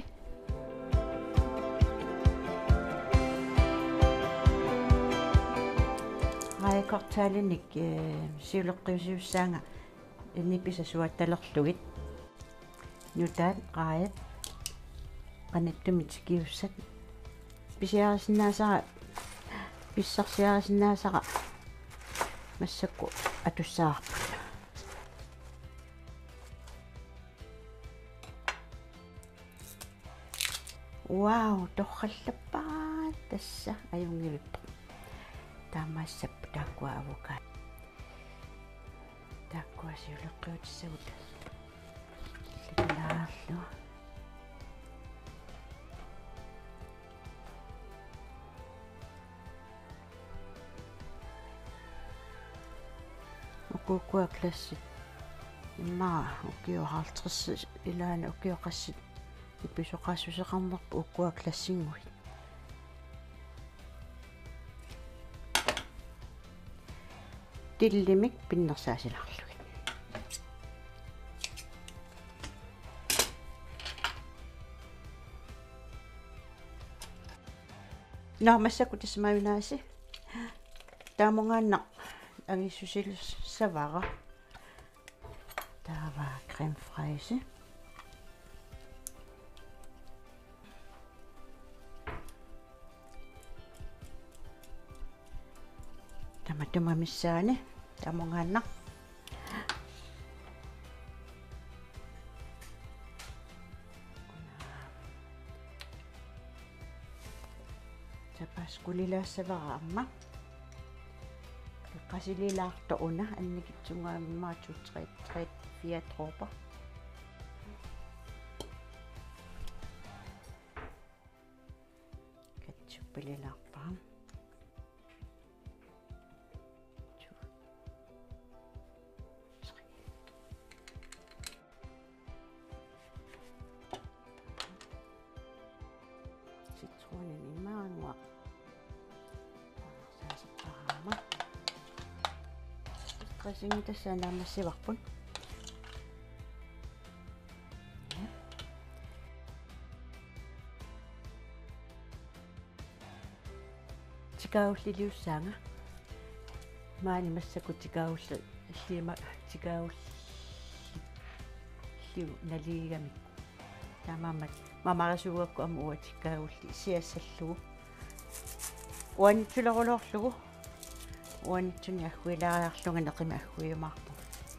Aikortaalinik siuleqqiusiussaanga innipisa suattalerlugit nutaat qaayat qanattumit kiussat pisiaarisinnaasara pissarsiaarisinnaasara массакку атуссаарпут вау торхаллаппаа тасса аюнгилуппа таамаассаппу тааккуа авокат тааккуа сиулеққиутиссагут ликалаарлу Kukua klassit imma ukiuhartrss ilaana ukiuqassit ipisoqassuseqarnerpu ukkua klassinguit tillimik pinnersaasilarlugit naamassakku tasmaayunaasi taamongaanna angissusilus savara tava crème fraise tamatuma missaane tamongaanna tapaskulilaassavara amma qasililaarto'una annikitsungaammaatu tre tre fire dråber ketchuppililaarpaa citronen imaangua saasippaama Dressing tassana massivarpun tikaulliliussaanga maani massakku tikaulla llima tikaull liu naliigami tamammat mamarasuuakku am uwa tikaulli siassallugu uanitsulerulorlugu uanitsuni agguilaariarlunga neqima agguiumaarpu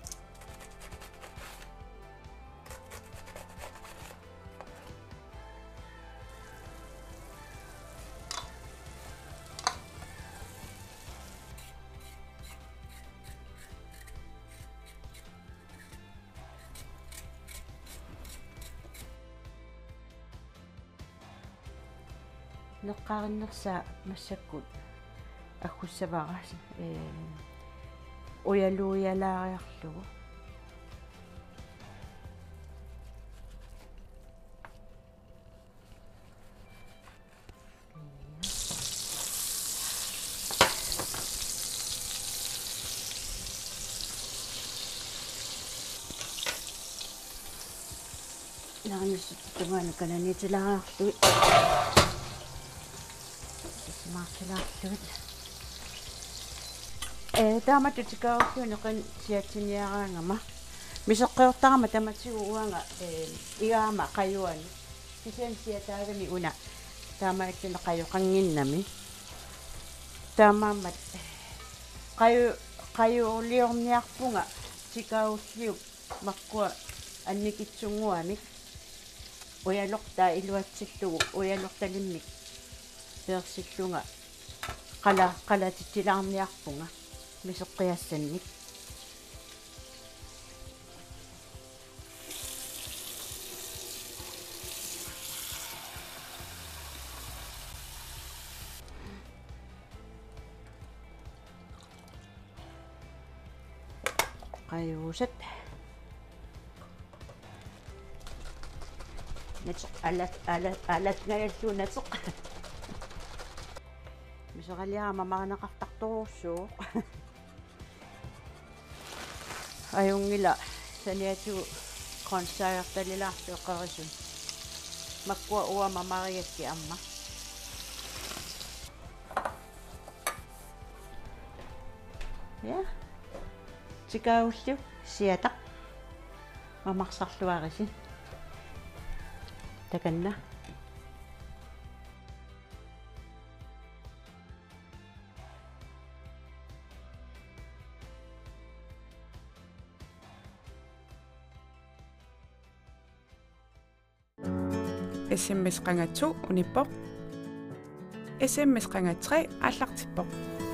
neqqarinnersaa massakkut аккуссаварас э уялуиалаариарлугу наанissuttumaana kananitilaaарлуи смартилаарлуит э тааматтутикаусуунеқин сиатсиниараангама мисеққиортарама таматсигу уанга э игаама қаюани кисиан сиатаагами уна таамаатсуне қаюқангиннами таамаамат қаю қаюулиорниарпунга тикауллиук маққуа анникитсунгуамик уялортаа илуатсиллугу уялорталиммик персиллунга qala qalatittilaarniarpunga miseqqiassannik qayuusat natsoq alat alat alat ngajalluunatsoq misaqaliaama maanaqartartorussuu ajungila saniatu konsaartalilaartueqqarisun makkua uama mariakki amma ja tikaullu siataq mamaqsarluarisin takanna S M S qanga to unippoq S M S qanga tre аллартиппоq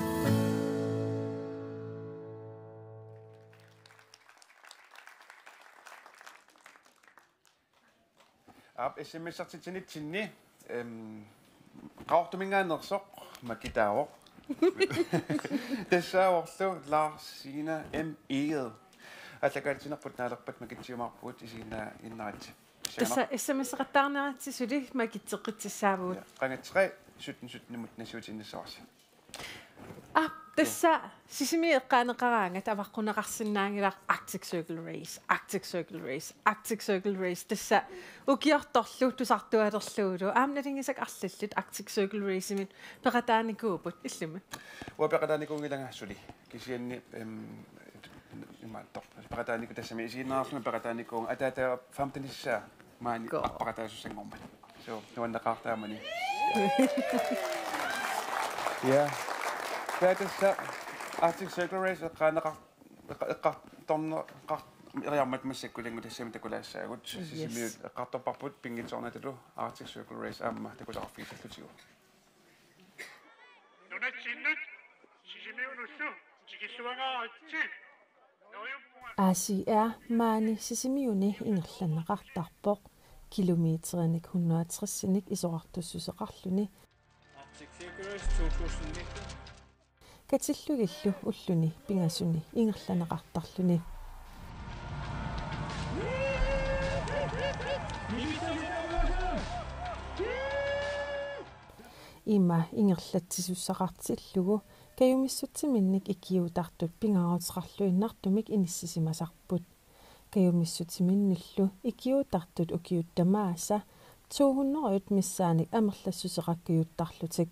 Ab S M S-artitsinitsinni эм qaortumingaannersoq makitaaroq тассааорлу Lars-Sina M Eged аллакаатсинерпут наалерпат макитсиумаарпуут исигинаа иннаати тасса эсэмэсэқаттаарнератсисули макитсеққитсаавуут qangattre sytten syttenimut nasuutinnissarsi а тасса сисими эққаанеқараангат аваққунеқарсинаангилаар Arctic Circle Race Arctic Circle Race Arctic Circle Race тасса укиорторлу тусартуалерлуулу аамналингисак арлаллут Arctic Circle Race-имит пеқатааникуупут иллума уа пеқатааникунгилагаассули кисианни эм имааттор пеқатаанику тассами исигиннаарлуна пеқатааникуун атаатаа фамтаниссаа маани аппаратаасуссангормат so нуаннеқартаамани я Tätä Arctic Circle Race eqqaaneqar eqqartorneqar iriarmat massakkuli tässä mitä kulässä ja kut sisimi eqqartorparput pingitsornatalu Arctic Circle Race aamma takularfiisallutiu Nunatsinut sisimiunussu tikissuangaaratsi Asi er maani sisimiuni ingerlanneqartarpoq kilometernik one hundrede og tres isoqartussuseqarluni Arctic Circle Race to tusind nitten Katillugillu ulluni pingasuni ingerlaneqartarluni Ima ingerlatsisussaqartillugu kayumissutiminnik ikiutartut pingaruuteqarluinnartumik inissisimasarput kayumissutiminnullu ikiutartut ukiuttamaassa to hundrede og en missaanik amerlassuseqakkuyuttarlutik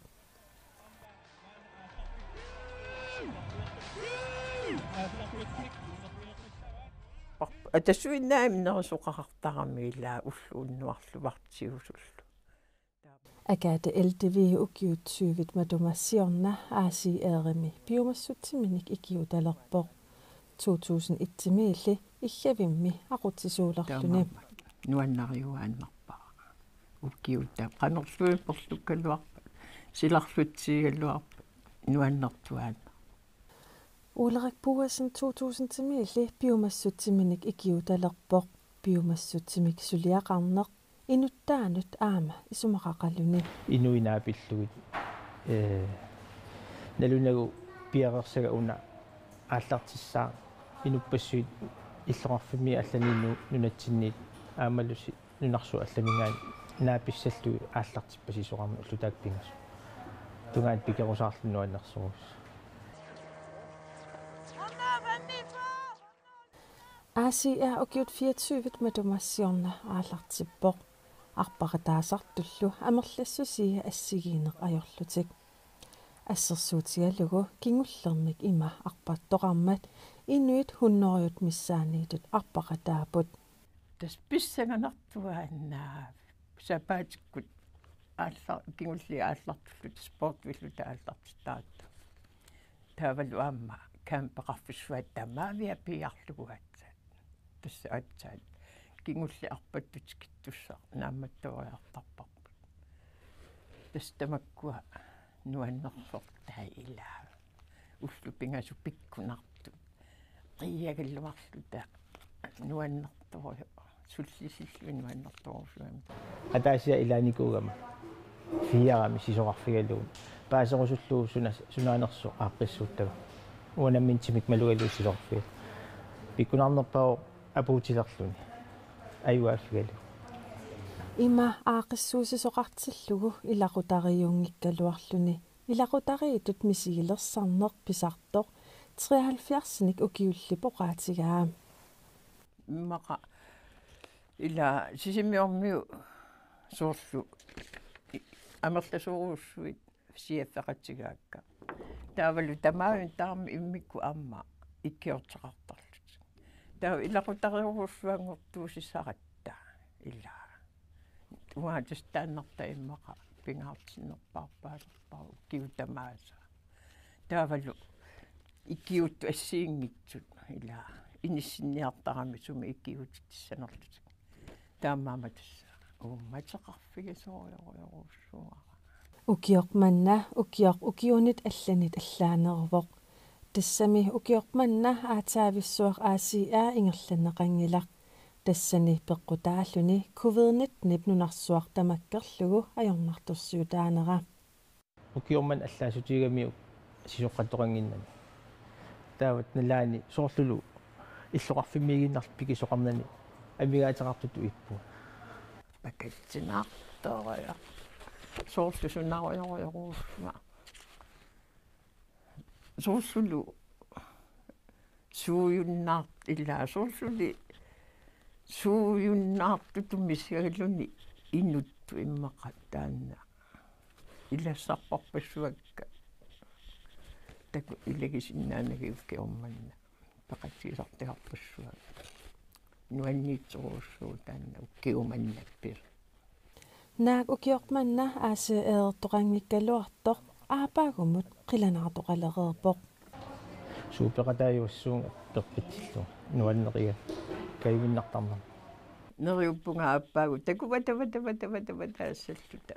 атассуиннааминерусоқақартарамииллаа уллууннуарлувартиусуллу Agate L D V ukiutsyyvit madomassiorna aasi eerimi biomassutiminik ikiutalerpoq to tusind og et timiilli illavimmi aqutisuulerluni nuannariuaannarpaa ukiutta qanerluiperlukkaluarpa silarlutsiigalluarpa nuannertuaan Ulrik Boasen to tusind timiilli biomassutiminik ikiutalerpoq biomassuttimik suliaqarneq inuttaanut aama isumaqaqaluni inuinaapillugit э налунагу пиарерсага уна ааллартиссаа инуппассуит иллоқарфими алланинну нунатсинниит аамалуси нунарсу алламингаани нааписсаллуи ааллартиппасисоқарма уллутаак пингас тунгаат пикерусаарлуну аннерсуус Asi er ukiut fireogtyve madomassiorna aallartippoq arparataasartullu amerlassusia assigiineq ajorlutik assersuutigalugu kingullermik ima arpaattoqarmat inuit hunnorjut missaaniitut arpaqataaput тасписсаганартуааннаа сапаатиккут ааллар кingulli ааллартуллут спортвиллута ааллартиттаатта таавалу аама кампеқарфиссуат тамаавиа пиарлугуат тасса атсаат кingulli арпаттутикиттуссаа нааматтуариартарпарпут тастамаккуа nuannersortaa ilaa ullu pingasu pikkunartu qiyagalluarluta nuannertorio sullisillu nuannertorsuam атаасиа илааникуугама фиарами сисоқарфигалуун паасерусуллуу суна сунаанерсо ааққиссууттага уанамминтимик малугалуу сисоқарфига пиккунаарнерпао апуутилерлуни аюааффигалу има аақиссуусисоқартиллугу илақутариунгиккалуарлүни илақутариитут мисигилерсарнеқ писартоқ treoghalvfjerds-ник укиуллипоқаатигаа мақа ила сисимиормиу соорлу амерласууруссуит сиаффеқатсигаакка таавалу тамаавин таарми иммикку аама иккиортеқартарлут таа илақутариуруссуангортуусиссаратта ила уаатастааннарта иммақа пингаартиннерпаарпаалерпару киутамааса таавалу иккиутту ассиингитсут ила иниссинниартарами суми иккиутиттиссанерлут таамаама тасса уумматеқарфигисоориориоруссуара укиоқманна укиоқ укиунит алланит аллаанервоқ тассами укиоқманна аатаависсуақ аасиа ингерланеқангилақ тассани пеққутааллуни ковид нитнин нунарсуақ тамаккерлугу ajornartorsiutaanera укиорман аллаасутигамиу сисоққаттоқангиннами таават налаани соорлулу иллоқарфиммигиннарпики соқарнани амигаатеқартуту иппу пакетсинаарториа соорлу сунариориоруусма соорлулу сууюннаарт иллаа соорлули сууюннаартуту мисигалуни инутту иммақаттаанна илассарпарпассуакка таку илагисиннаанагиуккиорманна пақатсисартигарпассуа нуанниитсоруссуу таанна уккиуманнаппир наак укиоқманна аасе эертоқангиккалуартоқ аапаагумут қиланаартоқалереерпоқ суупеқатааюассуунга перпитсиллу нуаннерига кайвиннартарнер нериуппунга ааппаагу такуватаватаватаватаватаассаллута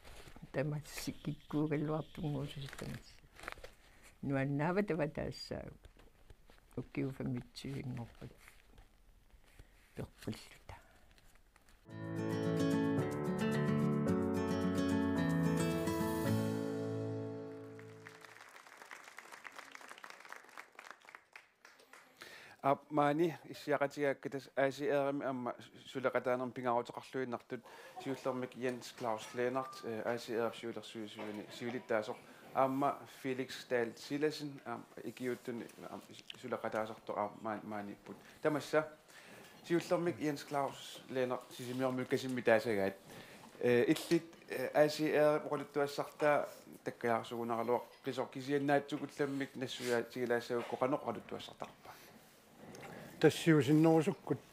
тамассиккиккуугаллуартунгуусиситамас нуаннааватаватаассаагу уккиуфамитсигингорпат перпиллута ап маани иссиақатигааккатас аасиэрами амма сулеқатаанерм пингаарутеқарлуиннартут сиуллермик Jens Claus Lennart аасиэрап сиулерсуисуини сиулиттаасоқ аама Felix Dahl Silasen икиуттуни сулеқатаасарто аа мааниппут тамасса сиуллермик Jens Claus Lennart сисимиормик касиммитаасагаат иллит аасиэрап оқалуттуассартаа таккаярсугунаралуақ қисоқкисианнаатсугулламмик нассуя тигилаассагукко қанеққалуттуассартарпа тассиусиннерусуккут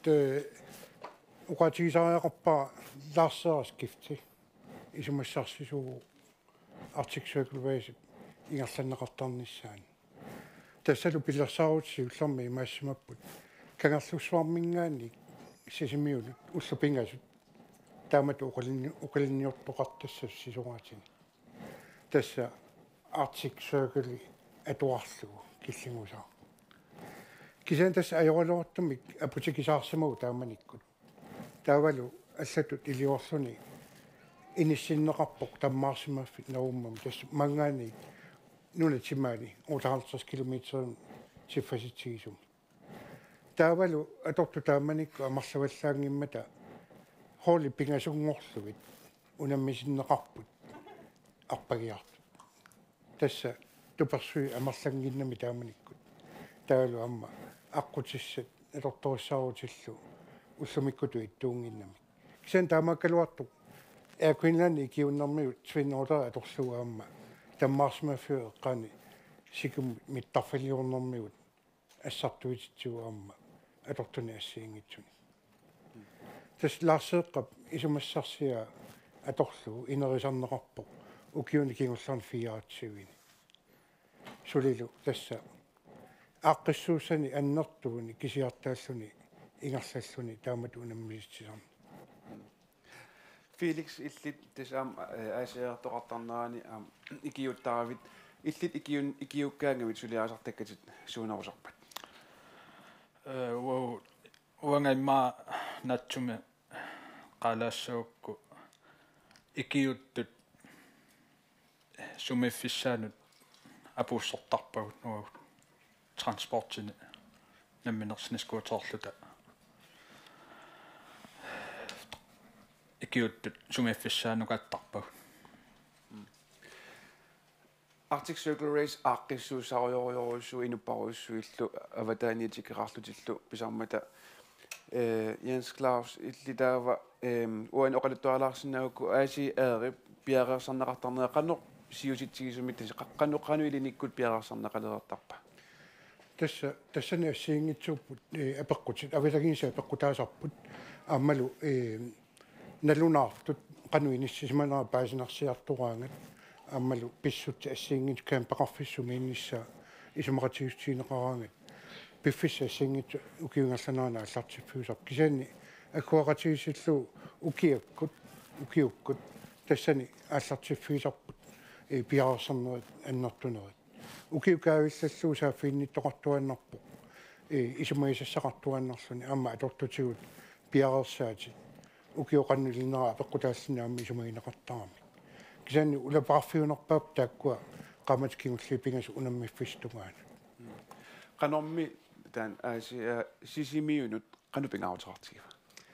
уqatigisariaqarpa лаарсераскифти исумассарсисуу Arctic Circle Race ингерланнеқартарниссаани тассалу пилерсаарутси уллерми имаассимаппут кангерлуссуармингаани сисимиулут уллупингасут таамату уқалинни уқалинниортоқартассас сисугаатини тасса Arctic Circle атуарлугу киллингусаа кисен тасса ajorluartumik апутикисаарсимагу тааманиккут таавалу аллатут илиорлуни иниссиннеқарпоқ таммаарсимааффит науммам тас мангаани нуна тимаани отоқаллерс километрин тиффаситсигисум таавалу аторту тааманикку амарлаваллаангиммата холи пингасунгорлугит унаммисиннеқарпут арпагиарту тасса туперсуи амарлангиннами тааманиккут таалу амма аққутиссат аторториссаарутиллу уллумиккуту иттуунгиннами кисен таамаккалуарту эаквинлани киуннэрмиу твиннолера аторлугаамма таммаарсмаффиу эққани сикум миттарфалиорнэрмиут ассартуититсугаамма атортуни ассиингитсуни тас лаарсеэққап исумассарсиа аторлугу инерисарнеқарпоқ укиуни кингулларни фиаатсивини сулилу тасса аққиссуусани аннертугуни кисиартааллуни ингерлаллуни таамат унаммиситсисарни Felix illit tisam aasiartoqartarnerani am ikiuttaravit illit ikiun ikiukkaangavit suliaasartakkatit suunerusarpat. Э во уангаимма натсуми qalaassуукку икиуттут сумиффиссаанут апууссортарпагут нуагут транспортини намминерсинискуутерлута икиуттут сумиффиссаанукаттарпагут Arctic Circle Race aaqqissuusarioriorussu inupparuissuillu avataaniitikeraarlutillu pisarmata eh Jens Claus illitaava em uan oqaluttuarlaarsinnaagukku aasi aeri piareersarnaqartarnea qannoq siusitsigisumit qaqqannoqqanu ilinikkut piareersarnaqaleertarpa tässä tässä ne siingitsupput apeqqutit avitagiisa apeqqutaasarput aammalu e nalunaartut qanuinissimanera paasinarsiarturaangat aammalu pissutti assiingit kampaqarfissumiinissa isumaqatiustiineqaraangat piffissa assiingit ukiungallanarana allartiffiusar kisani akkuaqatigisillu ukiakkut ukiukkut tassani allartiffiusarput e piarersarnerit annertunerit ukiukaavillalluu saaffiinnittoqartuannarpu e isumagisassaqartuannarluni aamma atortutigut piareersaati ukiuqannullinera apeqqutaallinnaammi isumagineqartarami kisani ulapaqarfiunerpaap taakkua qamatkingulliipingas unammiffistungaana qanormi taan aasi sisimiunut qanupingautiqartigiva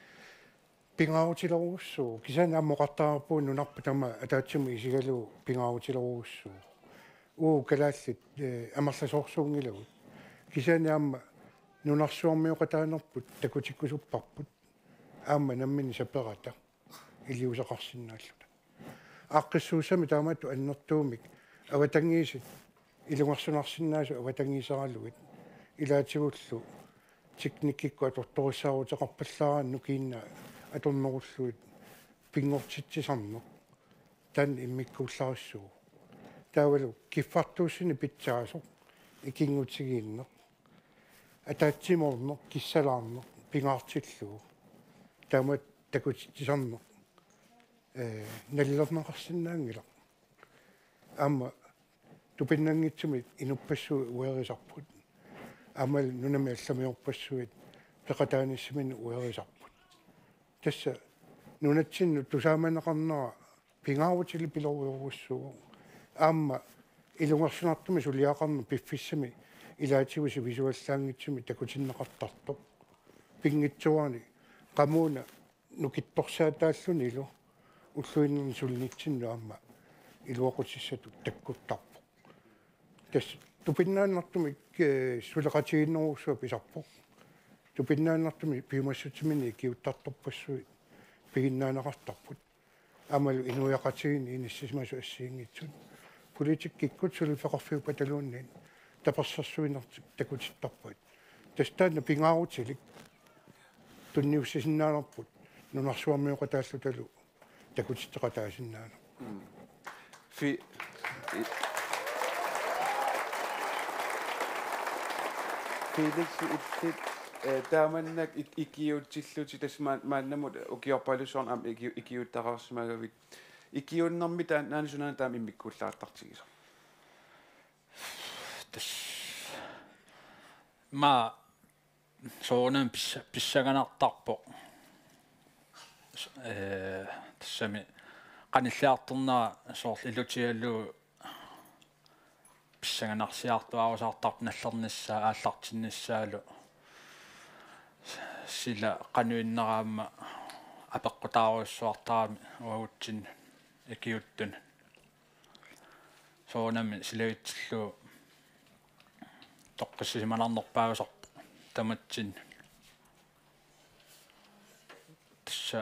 pingautileruussuu kisani ammoqartaarpuu nunarpu tama ataatsumi isigalu pingautileruussuu uu kalaallit amerlasoorsuungilagut kisani aamma nunarsuarmiuqataanerput takutikkusupparput aamma nammini saperata iliusaqarsinnaalluta aaqqissuusami taamattu annertuumik avatangiisit ilungarsunarsinnaasu avatangiisaralugit ilaatигуллу teknikkikku atortorissaaruteqarpallaaraannu kiinna atornerulluit pingortitsisarneq tan immikkuullarussuu taavalu kiffartuussini pitsaasoq ikingutigiinneq ataatsimorneq kissalaarneq pingaartilluu taamat takutitsisarneq э наллернеқарсинаангила аама тупиннангитсумит инуппассуу уерисарпут аамал нунами алламиорпассуит пеқатааниссимин уерисарпут тасса нунатсинну тусааманеқарнера пингаарутили пилоруйоруссуу аама илунгерсунартуми сулиақарну пиффиссами илаатигуси висуаллаангитсуми такутиннеқартартоқ пингитсуани қамууна нукитторсаатааллуни илу уллуиннерни сулинитсинну аама илуақутиссату таккуттарпо тас тупиннааннартуми сулеқатигиннеруссуа писарпо тупиннааннартуми пиумассутимини киуттарторпассуи пигиннаанеқартарпут аамалу инуяқатигини иниссисмасу ассиингитсут политиккиккут сулифеқарфиу паталууннин таперсэрсуинертик такутиттарпут тастаана пингаарутилик тунниуссисиннаанерпут нунарсуармиуқатааллуталу такутиттеқатаасиннаана фи Felix illit taamannak ikiutsillути tasmaan maannamut ukiorpalusorn am ikiuttaqarsmagavit ikiunnermi taan naanisunaan taam immikkuullaartartigisa tas ma soonam pissa pissaganartarpo э тассами qanilliarternera soorl ilutiallu писсаганарсиартуарусаартарп наллернissaa ааллартиннissaалу сила qanуиннераама апеққутааруссуартарами уагутсин икиуттун соонами силагитсиллу тоққиссиманарнерпаагусарпу таматсин тасса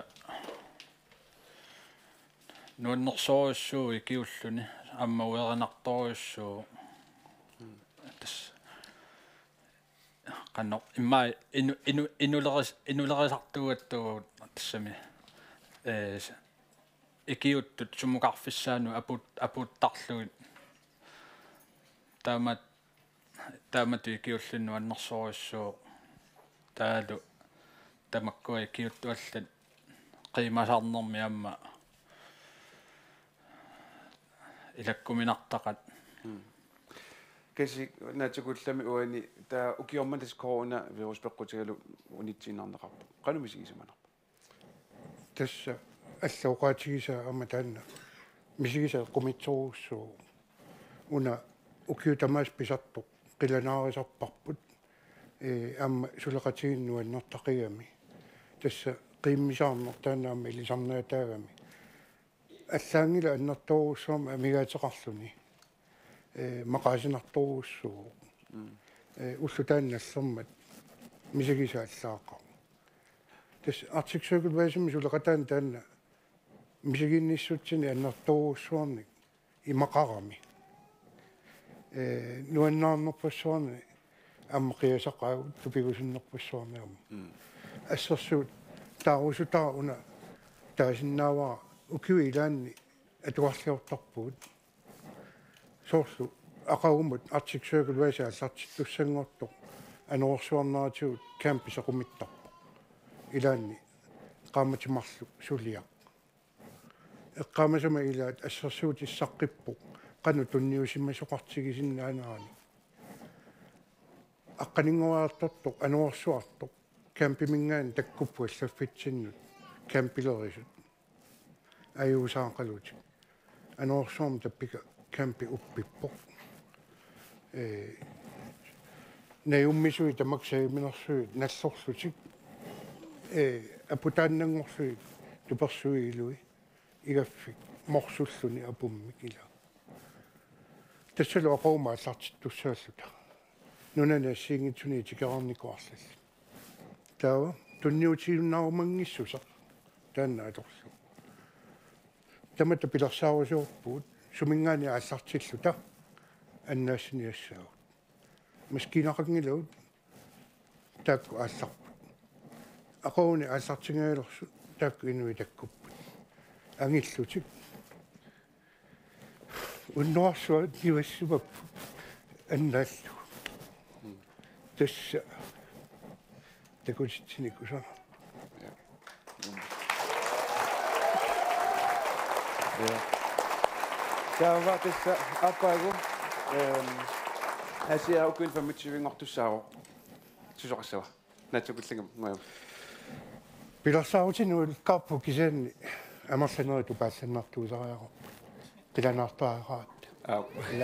нуаннерсооруссуу икиуллуни амма уеринарторуссуу тас канно имма ину ину инулерис инулерисартугаттугут тассами э икиуттут сумукарфиссаану апут апуттарлугит таамат таамат икиуллунну аннерсооруссуу таалу тамаккуа икиуттуаллат qimасарнерми амма илаккуминартақат kasi naatsukullami uani taa ukiorman tas corona virus peqqutigalu unitsinarneqarpu qanumisigisimanarpu tässä allauqaatigisa amma taanna misigisa qumitsoruussuu una ukiutamaas pisartuq qilanaarisarparput e amma suleqatiginnuannertaqigami tässä qiimmisaarner taannaamma ilisarnaataagami аллаангила аннэрторуссуарма амигаатеқарлуни э мақаасинарторуссуу э уллутаанналлэрмат мисагиса аллааққа тас артиксугулваасими сулеқатаан таанна мисагинниссутсини аннэрторуссуарни имақарами э нуаннаарнерпассуарни аммақиасақаагут тупигусиннерпассуарниарма ассерсуут таарусутаа уна таасиннааваа ukiuilaanni atuarliortarpuut soorlu aqagumut Arctic Circle vaasa allartittussangortoq anorsuarnaatigut campisa-qumittarpoq ilaanni qaamatimarlu suliaq eqqaamasama ilaat assersuut issaqqippuk qanu tunniusimmasoqartigisinnaanaani aqqaninguaartortoq anorsuartoq campimingaan takkuppu allaffitsinnut campilerisut аюусаақалути анорсуум таппика кампи уппиппоқ э неуммисуи тамаксаиминерсуи наллорлутик э апутааннангорлуи туперсуилуи игаффик морсуллуни апуммик ила тассалу ақаума аллартиттуссааллута нунана сингитсуни тикерарникуарлал таа тунниутиуннаарумангиссуса тааннааторлу тамата пилэрсаарусуурпуут сумингаани аллартиллута аннаассиниассаагут маскинақангилаут таакку аалларпут ақауни ааллартингаалерсу таакку инуи таккуппут ангиллутик уннуарсуат нивассумаппу аннааллу тасса такутитсиникусана Ja. Tää on vaan tässä apailu. Hän siellä on kyllä vähän syvingortussaaru. Susoqassava. Naatsukullingam ngayum. Pilarsaarutinuu kaappukisenni amarlaneeritu paassannartuusariaqo. Qilanartaaraat. Au.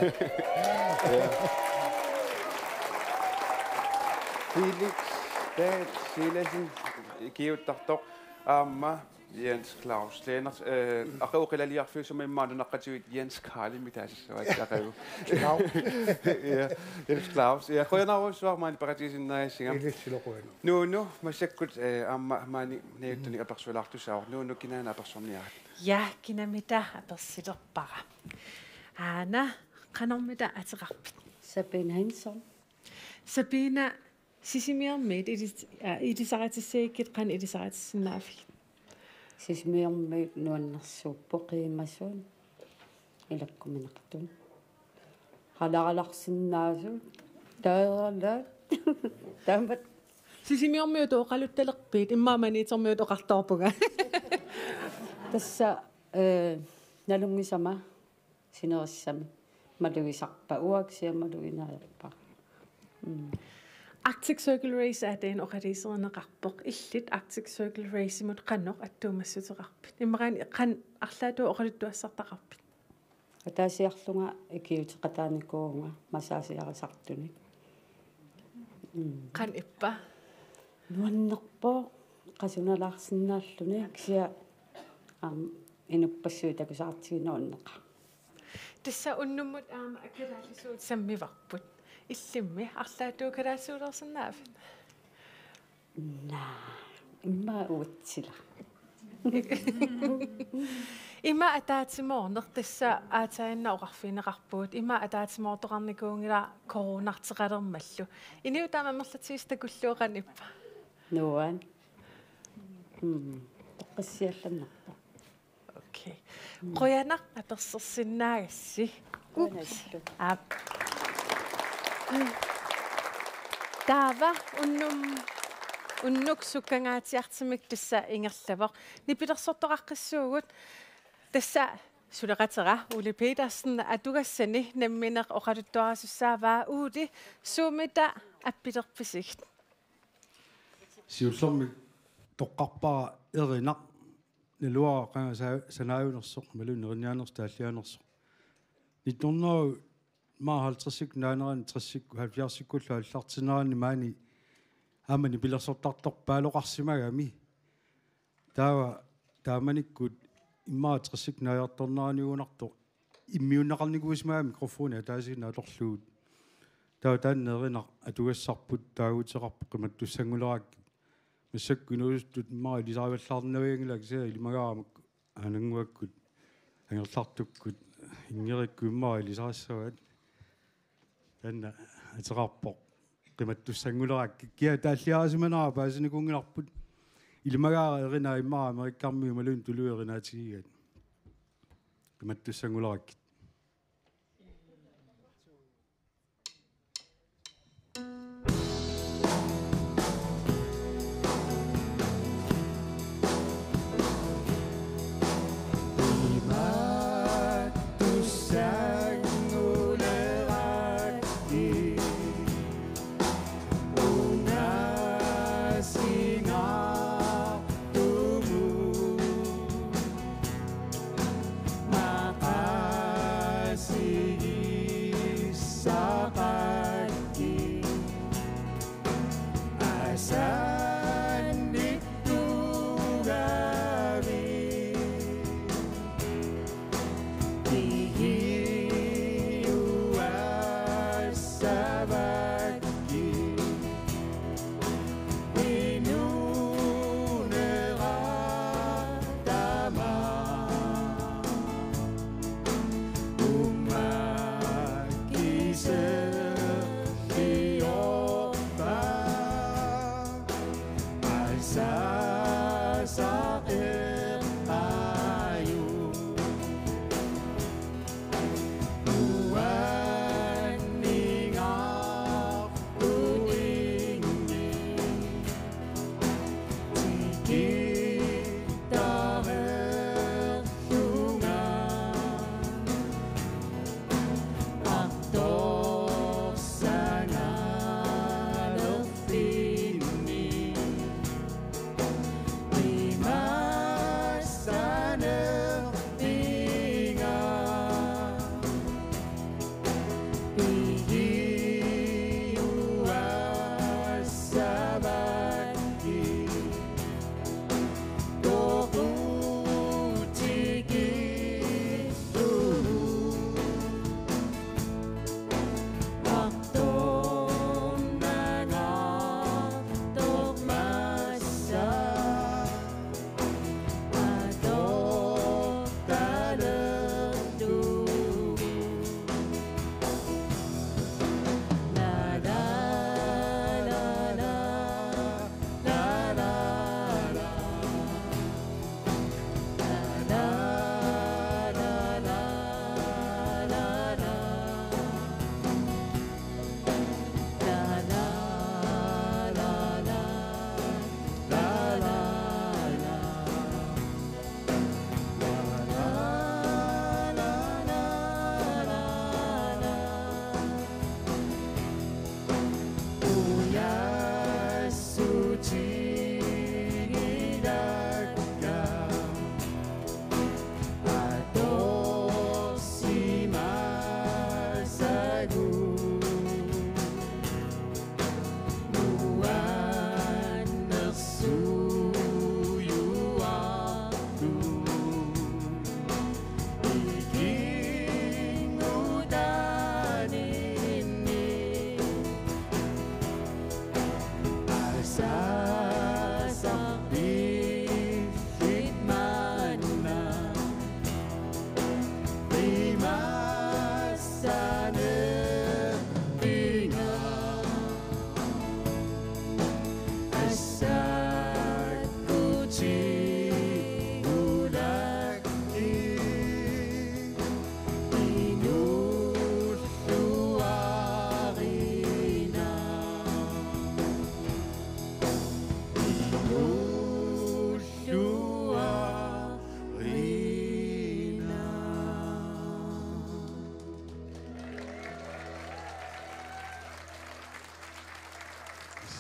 Felix, det silesin kiuttartoq aamma Jens Claus Lennart øh akau qilaliar fysu memmaanu naqqatiuit Jens Karli mitaasissuat aqagu ja Jens Claus ja qoyanarussuar maani paqatisinnaasingam illissiloquana nu nu massakkut amma maani neettuni apersualaartussaar nu nu kinaana apersorniarat ja kinamita apersilerpara ana qanormita ateqarpit Sabine Hansson Sabina sisimiarmit idis idisaratisseikit qan idisaratissinnaafik sismiarmi nuannersuuppo qiimassuun ilakkuminaqtun qalaqalarsinnaasut taeralaat tamat sisimiarmiut oqaluttalerpiit immaamaniitermiut oqartorpuga tassa э nalungisama sinerissami malugisarpa uaksiamaluginaajerpa Arctic Circle Race er den organiserneqarpoq illit Arctic Circle Race imut qannoq attuumassutеqarpit immaraan qan arlaatu oqaluttuassartaqarpit ataasiarlunga ikiuteqataanikuunga masaasiarisartuni qan ippa nuannerpo qasunalaarsinnaalluni kisia am inuppassui takusaartiginuunneqa tassa unnummut aama akiraallisuut sammivarput illimmi arlaatu kalaasuulersinnaafit naa imma uatsila ima ataatimoorner tassa aataanna oqarfiineqarpuut ima ataatimoortoqarnikuungila koronarteqalermallu iniu taamammerlatiistakulluuqan ippa nuan hm taqissiallannerpa okay qoyana apersersinnaagassi ap Tava unnum unnuk sukkangaatiartimik tassa ingerlavoq nipilersortoqaqqissuugut tassa Suleratera Ole Petersen atugassani nammineq oqaluttuarasussaava uudi suumita appilerpisikt. Siullermi toqqarpara erinaq nilua qanga sanaajunersoq malunerinnianerс taallianersoq nittornaa maa halvtredsik naanerani tressikku halvfjersikkullu allartinerani maani aamani pilersortartorpaaloqarsimagami taava taamanikkut immaa tressik naajartorneraniugunartor immiunnaqarniguismaga mikrofoni ataasina alorluut taava taanneerinaq atugassarput taaguuteqarpu qimattussangulerakki массакку нуустут иммаа илисааваллаарнавиангила кисаа илимагаарамак анангуаккут ангерлартуккут ингерикку иммаа илисаассават танна атеқарпоқ қиматтуссангулеракки киа тааллиаасиманаа паасиникунгиларпут илимагаара еринаа иммаа америккарми малун тулуерinaатигигат қиматтуссангулеракки Maka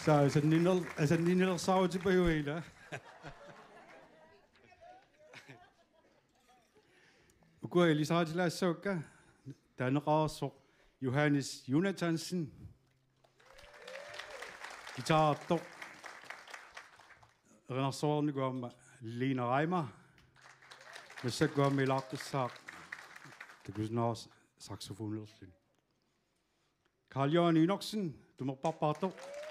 Så så ninel altså ninel saw til bøyla. Ugo Elisa til Soka. Dan Raso Johannes Jonathansen. Guitar to. Renaissance går Lena Reimer. Men så går med lagt sak. Det går snart saxofonløsning. Carl Jørgen Ynoksen, du må bare bare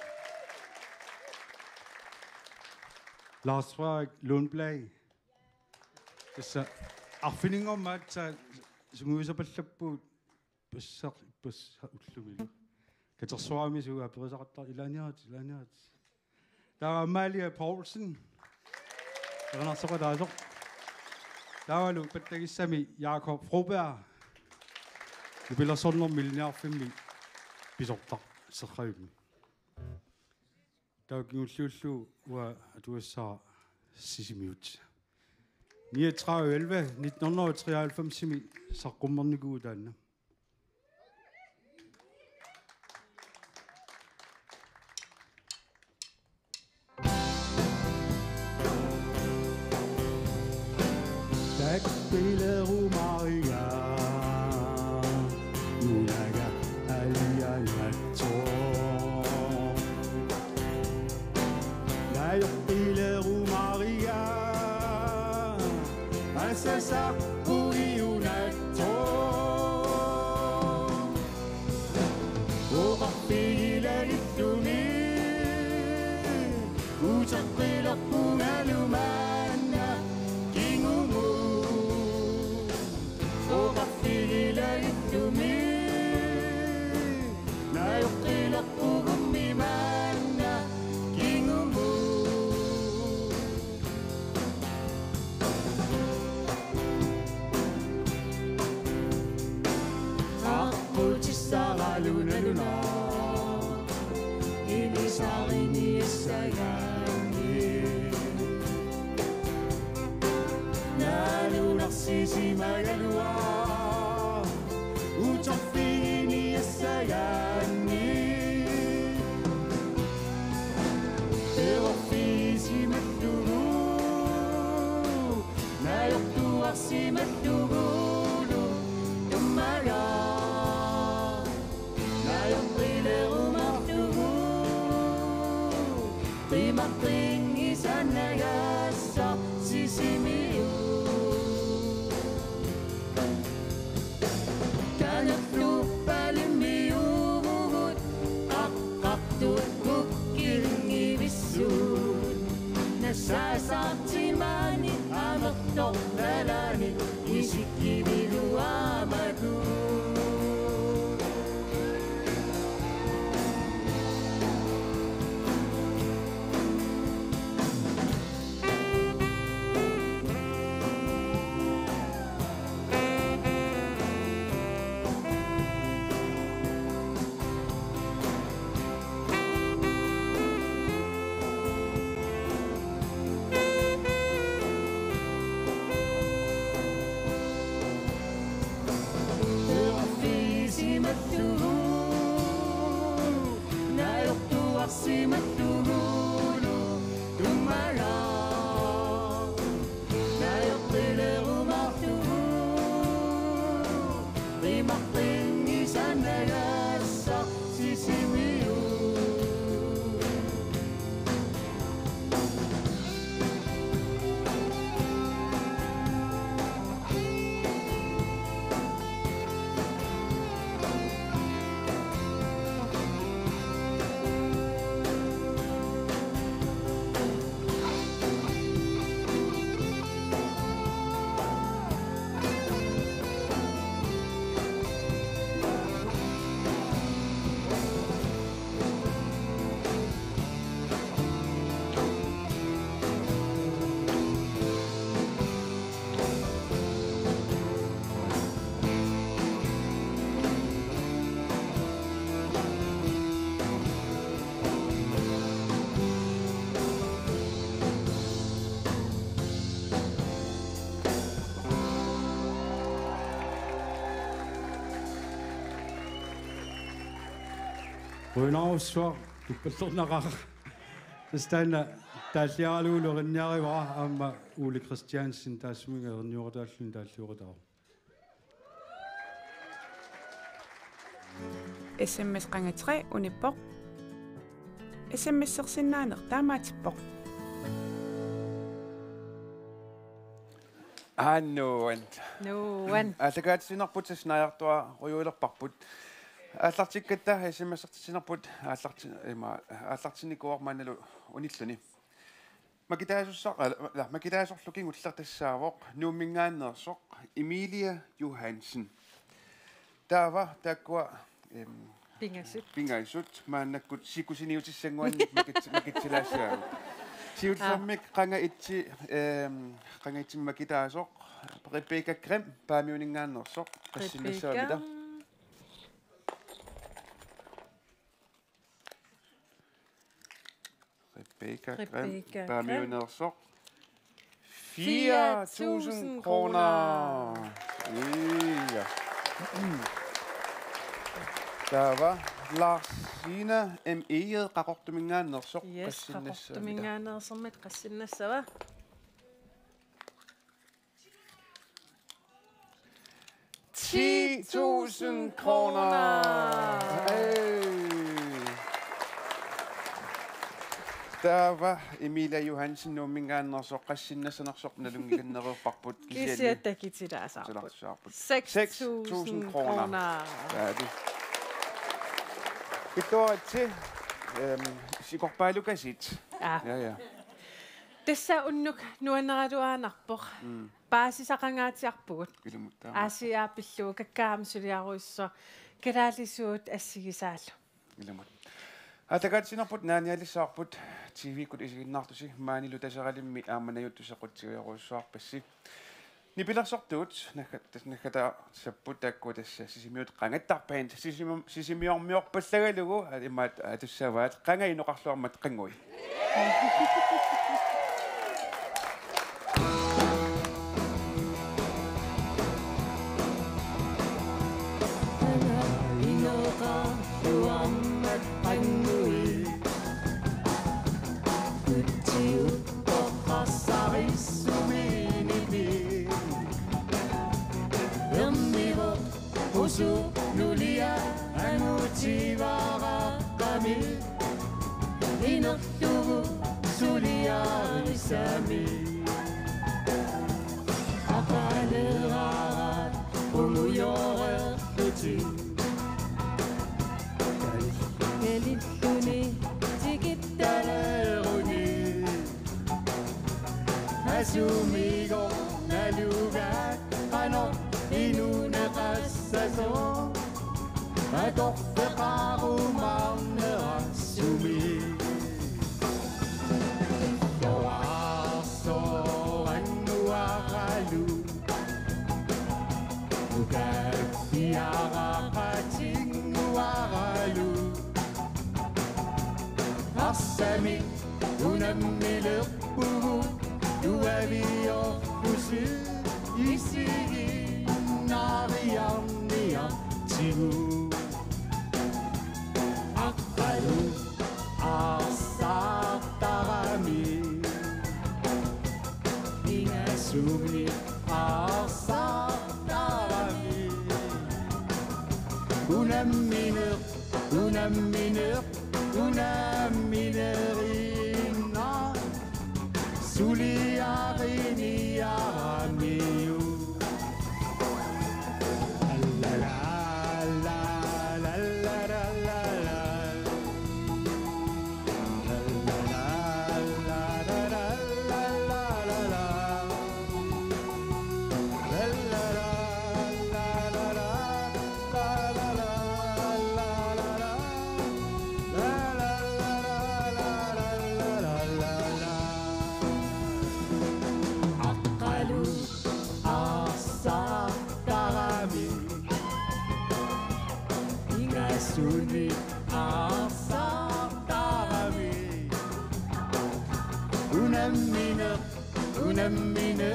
Lars Frederik Lundblad. Det er så erfinding om at som vi så på på på så på utløbet. Kan du svare mig så på så der i landet i landet. Der er Amalie Poulsen. Der er så der så. Der er nu Peter Sami Jakob Froberg. Det bliver sådan nogle millionærfamilie. Bisogter så krøben. Der er jo sluttet, hvor du så Sissi Mute. niogtredive elleve nitten treoghalvfems så kommer den god denne. Tak spiller Maria. Nunaga alianato. La spiller Maria. Asasa alianato. ورقيلا الدنيا وتقيل قونا لمانا كينغمو ورقيلا الدنيا لا يقيل قومي مانا كينغمو أقول تستغلون لنا إني صاغني السياني نالو نقصيسي ما يلوى وتخفيني السياني تغفيسي مدلو لا يقدو أقصي مدلو ثم لا لا يمضي لغمته قيمتي سنة يسا سيسيميو كانت لوبة للميوت أققت بكرني بالسود نساساتي ماني أمطق بلاني يشكي بالوامدو Rønavsvar туппаллернақара тастаана тааллиаралуулеринниаривара аама Ули Кристиансен таассумига ерниуратааллун тааллиуратаа эс эм эс qangatre unippoq смс-серсиннаанер таамаатиппоқ аннуан нуан аллагаатсинерпут снаяртуа руйуилерпарпут ааллартиккатта смс-сертисинерпут аалларти има ааллартиникуармааналу униллуни макитаасуссаа ла макитаасорлукин уллертассаавоқ нууммингааннерсоқ Emilia Johansen таава таккуа эм пингассут пингассут мааннаккут сикусиниутиссангуанник макит макитсилаассаа сиуллэрмик qanga itsi эм qanga itsi макитаасоқ Rebecca Grimm паамиунингааннерсоқ qassinnassaamita Rebecca Grimm paamiunersoq fire tusind kroner. Ja. Der var Larsina M E qaqortumingaannersoq yes qaqortumingaannersermat qassinnassava ti tusind kroner. Der var Emilia Johansen numingaannersoq qassinnasanersoq nalungiganneruupparput kisiattakitilaasaarput seks tusind kroner. Ja, det. Det går til øhm sikorpaalukasit. Ja. Ja, ja. Tessa unnuk nuanneratuaanarpoq paasisaqangaatiarpugut aasiaapillu kakkaamsuliaruissa kalaalisuut assigisaallu ilamut атакаатсинерпут нааниалиссаарпут тв-кут исигиннаартуси маанилу тасераlimmi ааманаjuttусақутсигеруссуарпасси нипилерсортуут наккат накката саппут такку тасса сисимиут qangattарпаан сисими сисимиормиорпаллагалугу имаат атуссаваат qanga иноқарлуармат qanngui Nulia anutivara kami inoktugu sulia isami apalera umuyore tuti kelituni tikitaruni asumigo naluga ano inune qassaso adorfeqaru maarnera sumi yoaso annuaralu ukapiara qatinguaralu assami unammilerpugu tuaviorpusi isigi nariarnia tigu aqalu asartarami ingasuni asartarami unamminer unamminer unamminerina suliariniaramiu Suni asartarami unamminer unamminer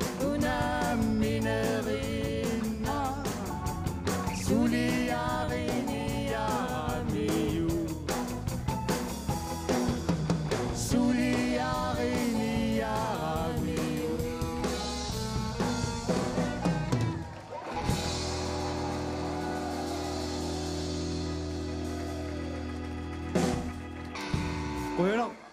unamminerina suliariniaramiu Koyana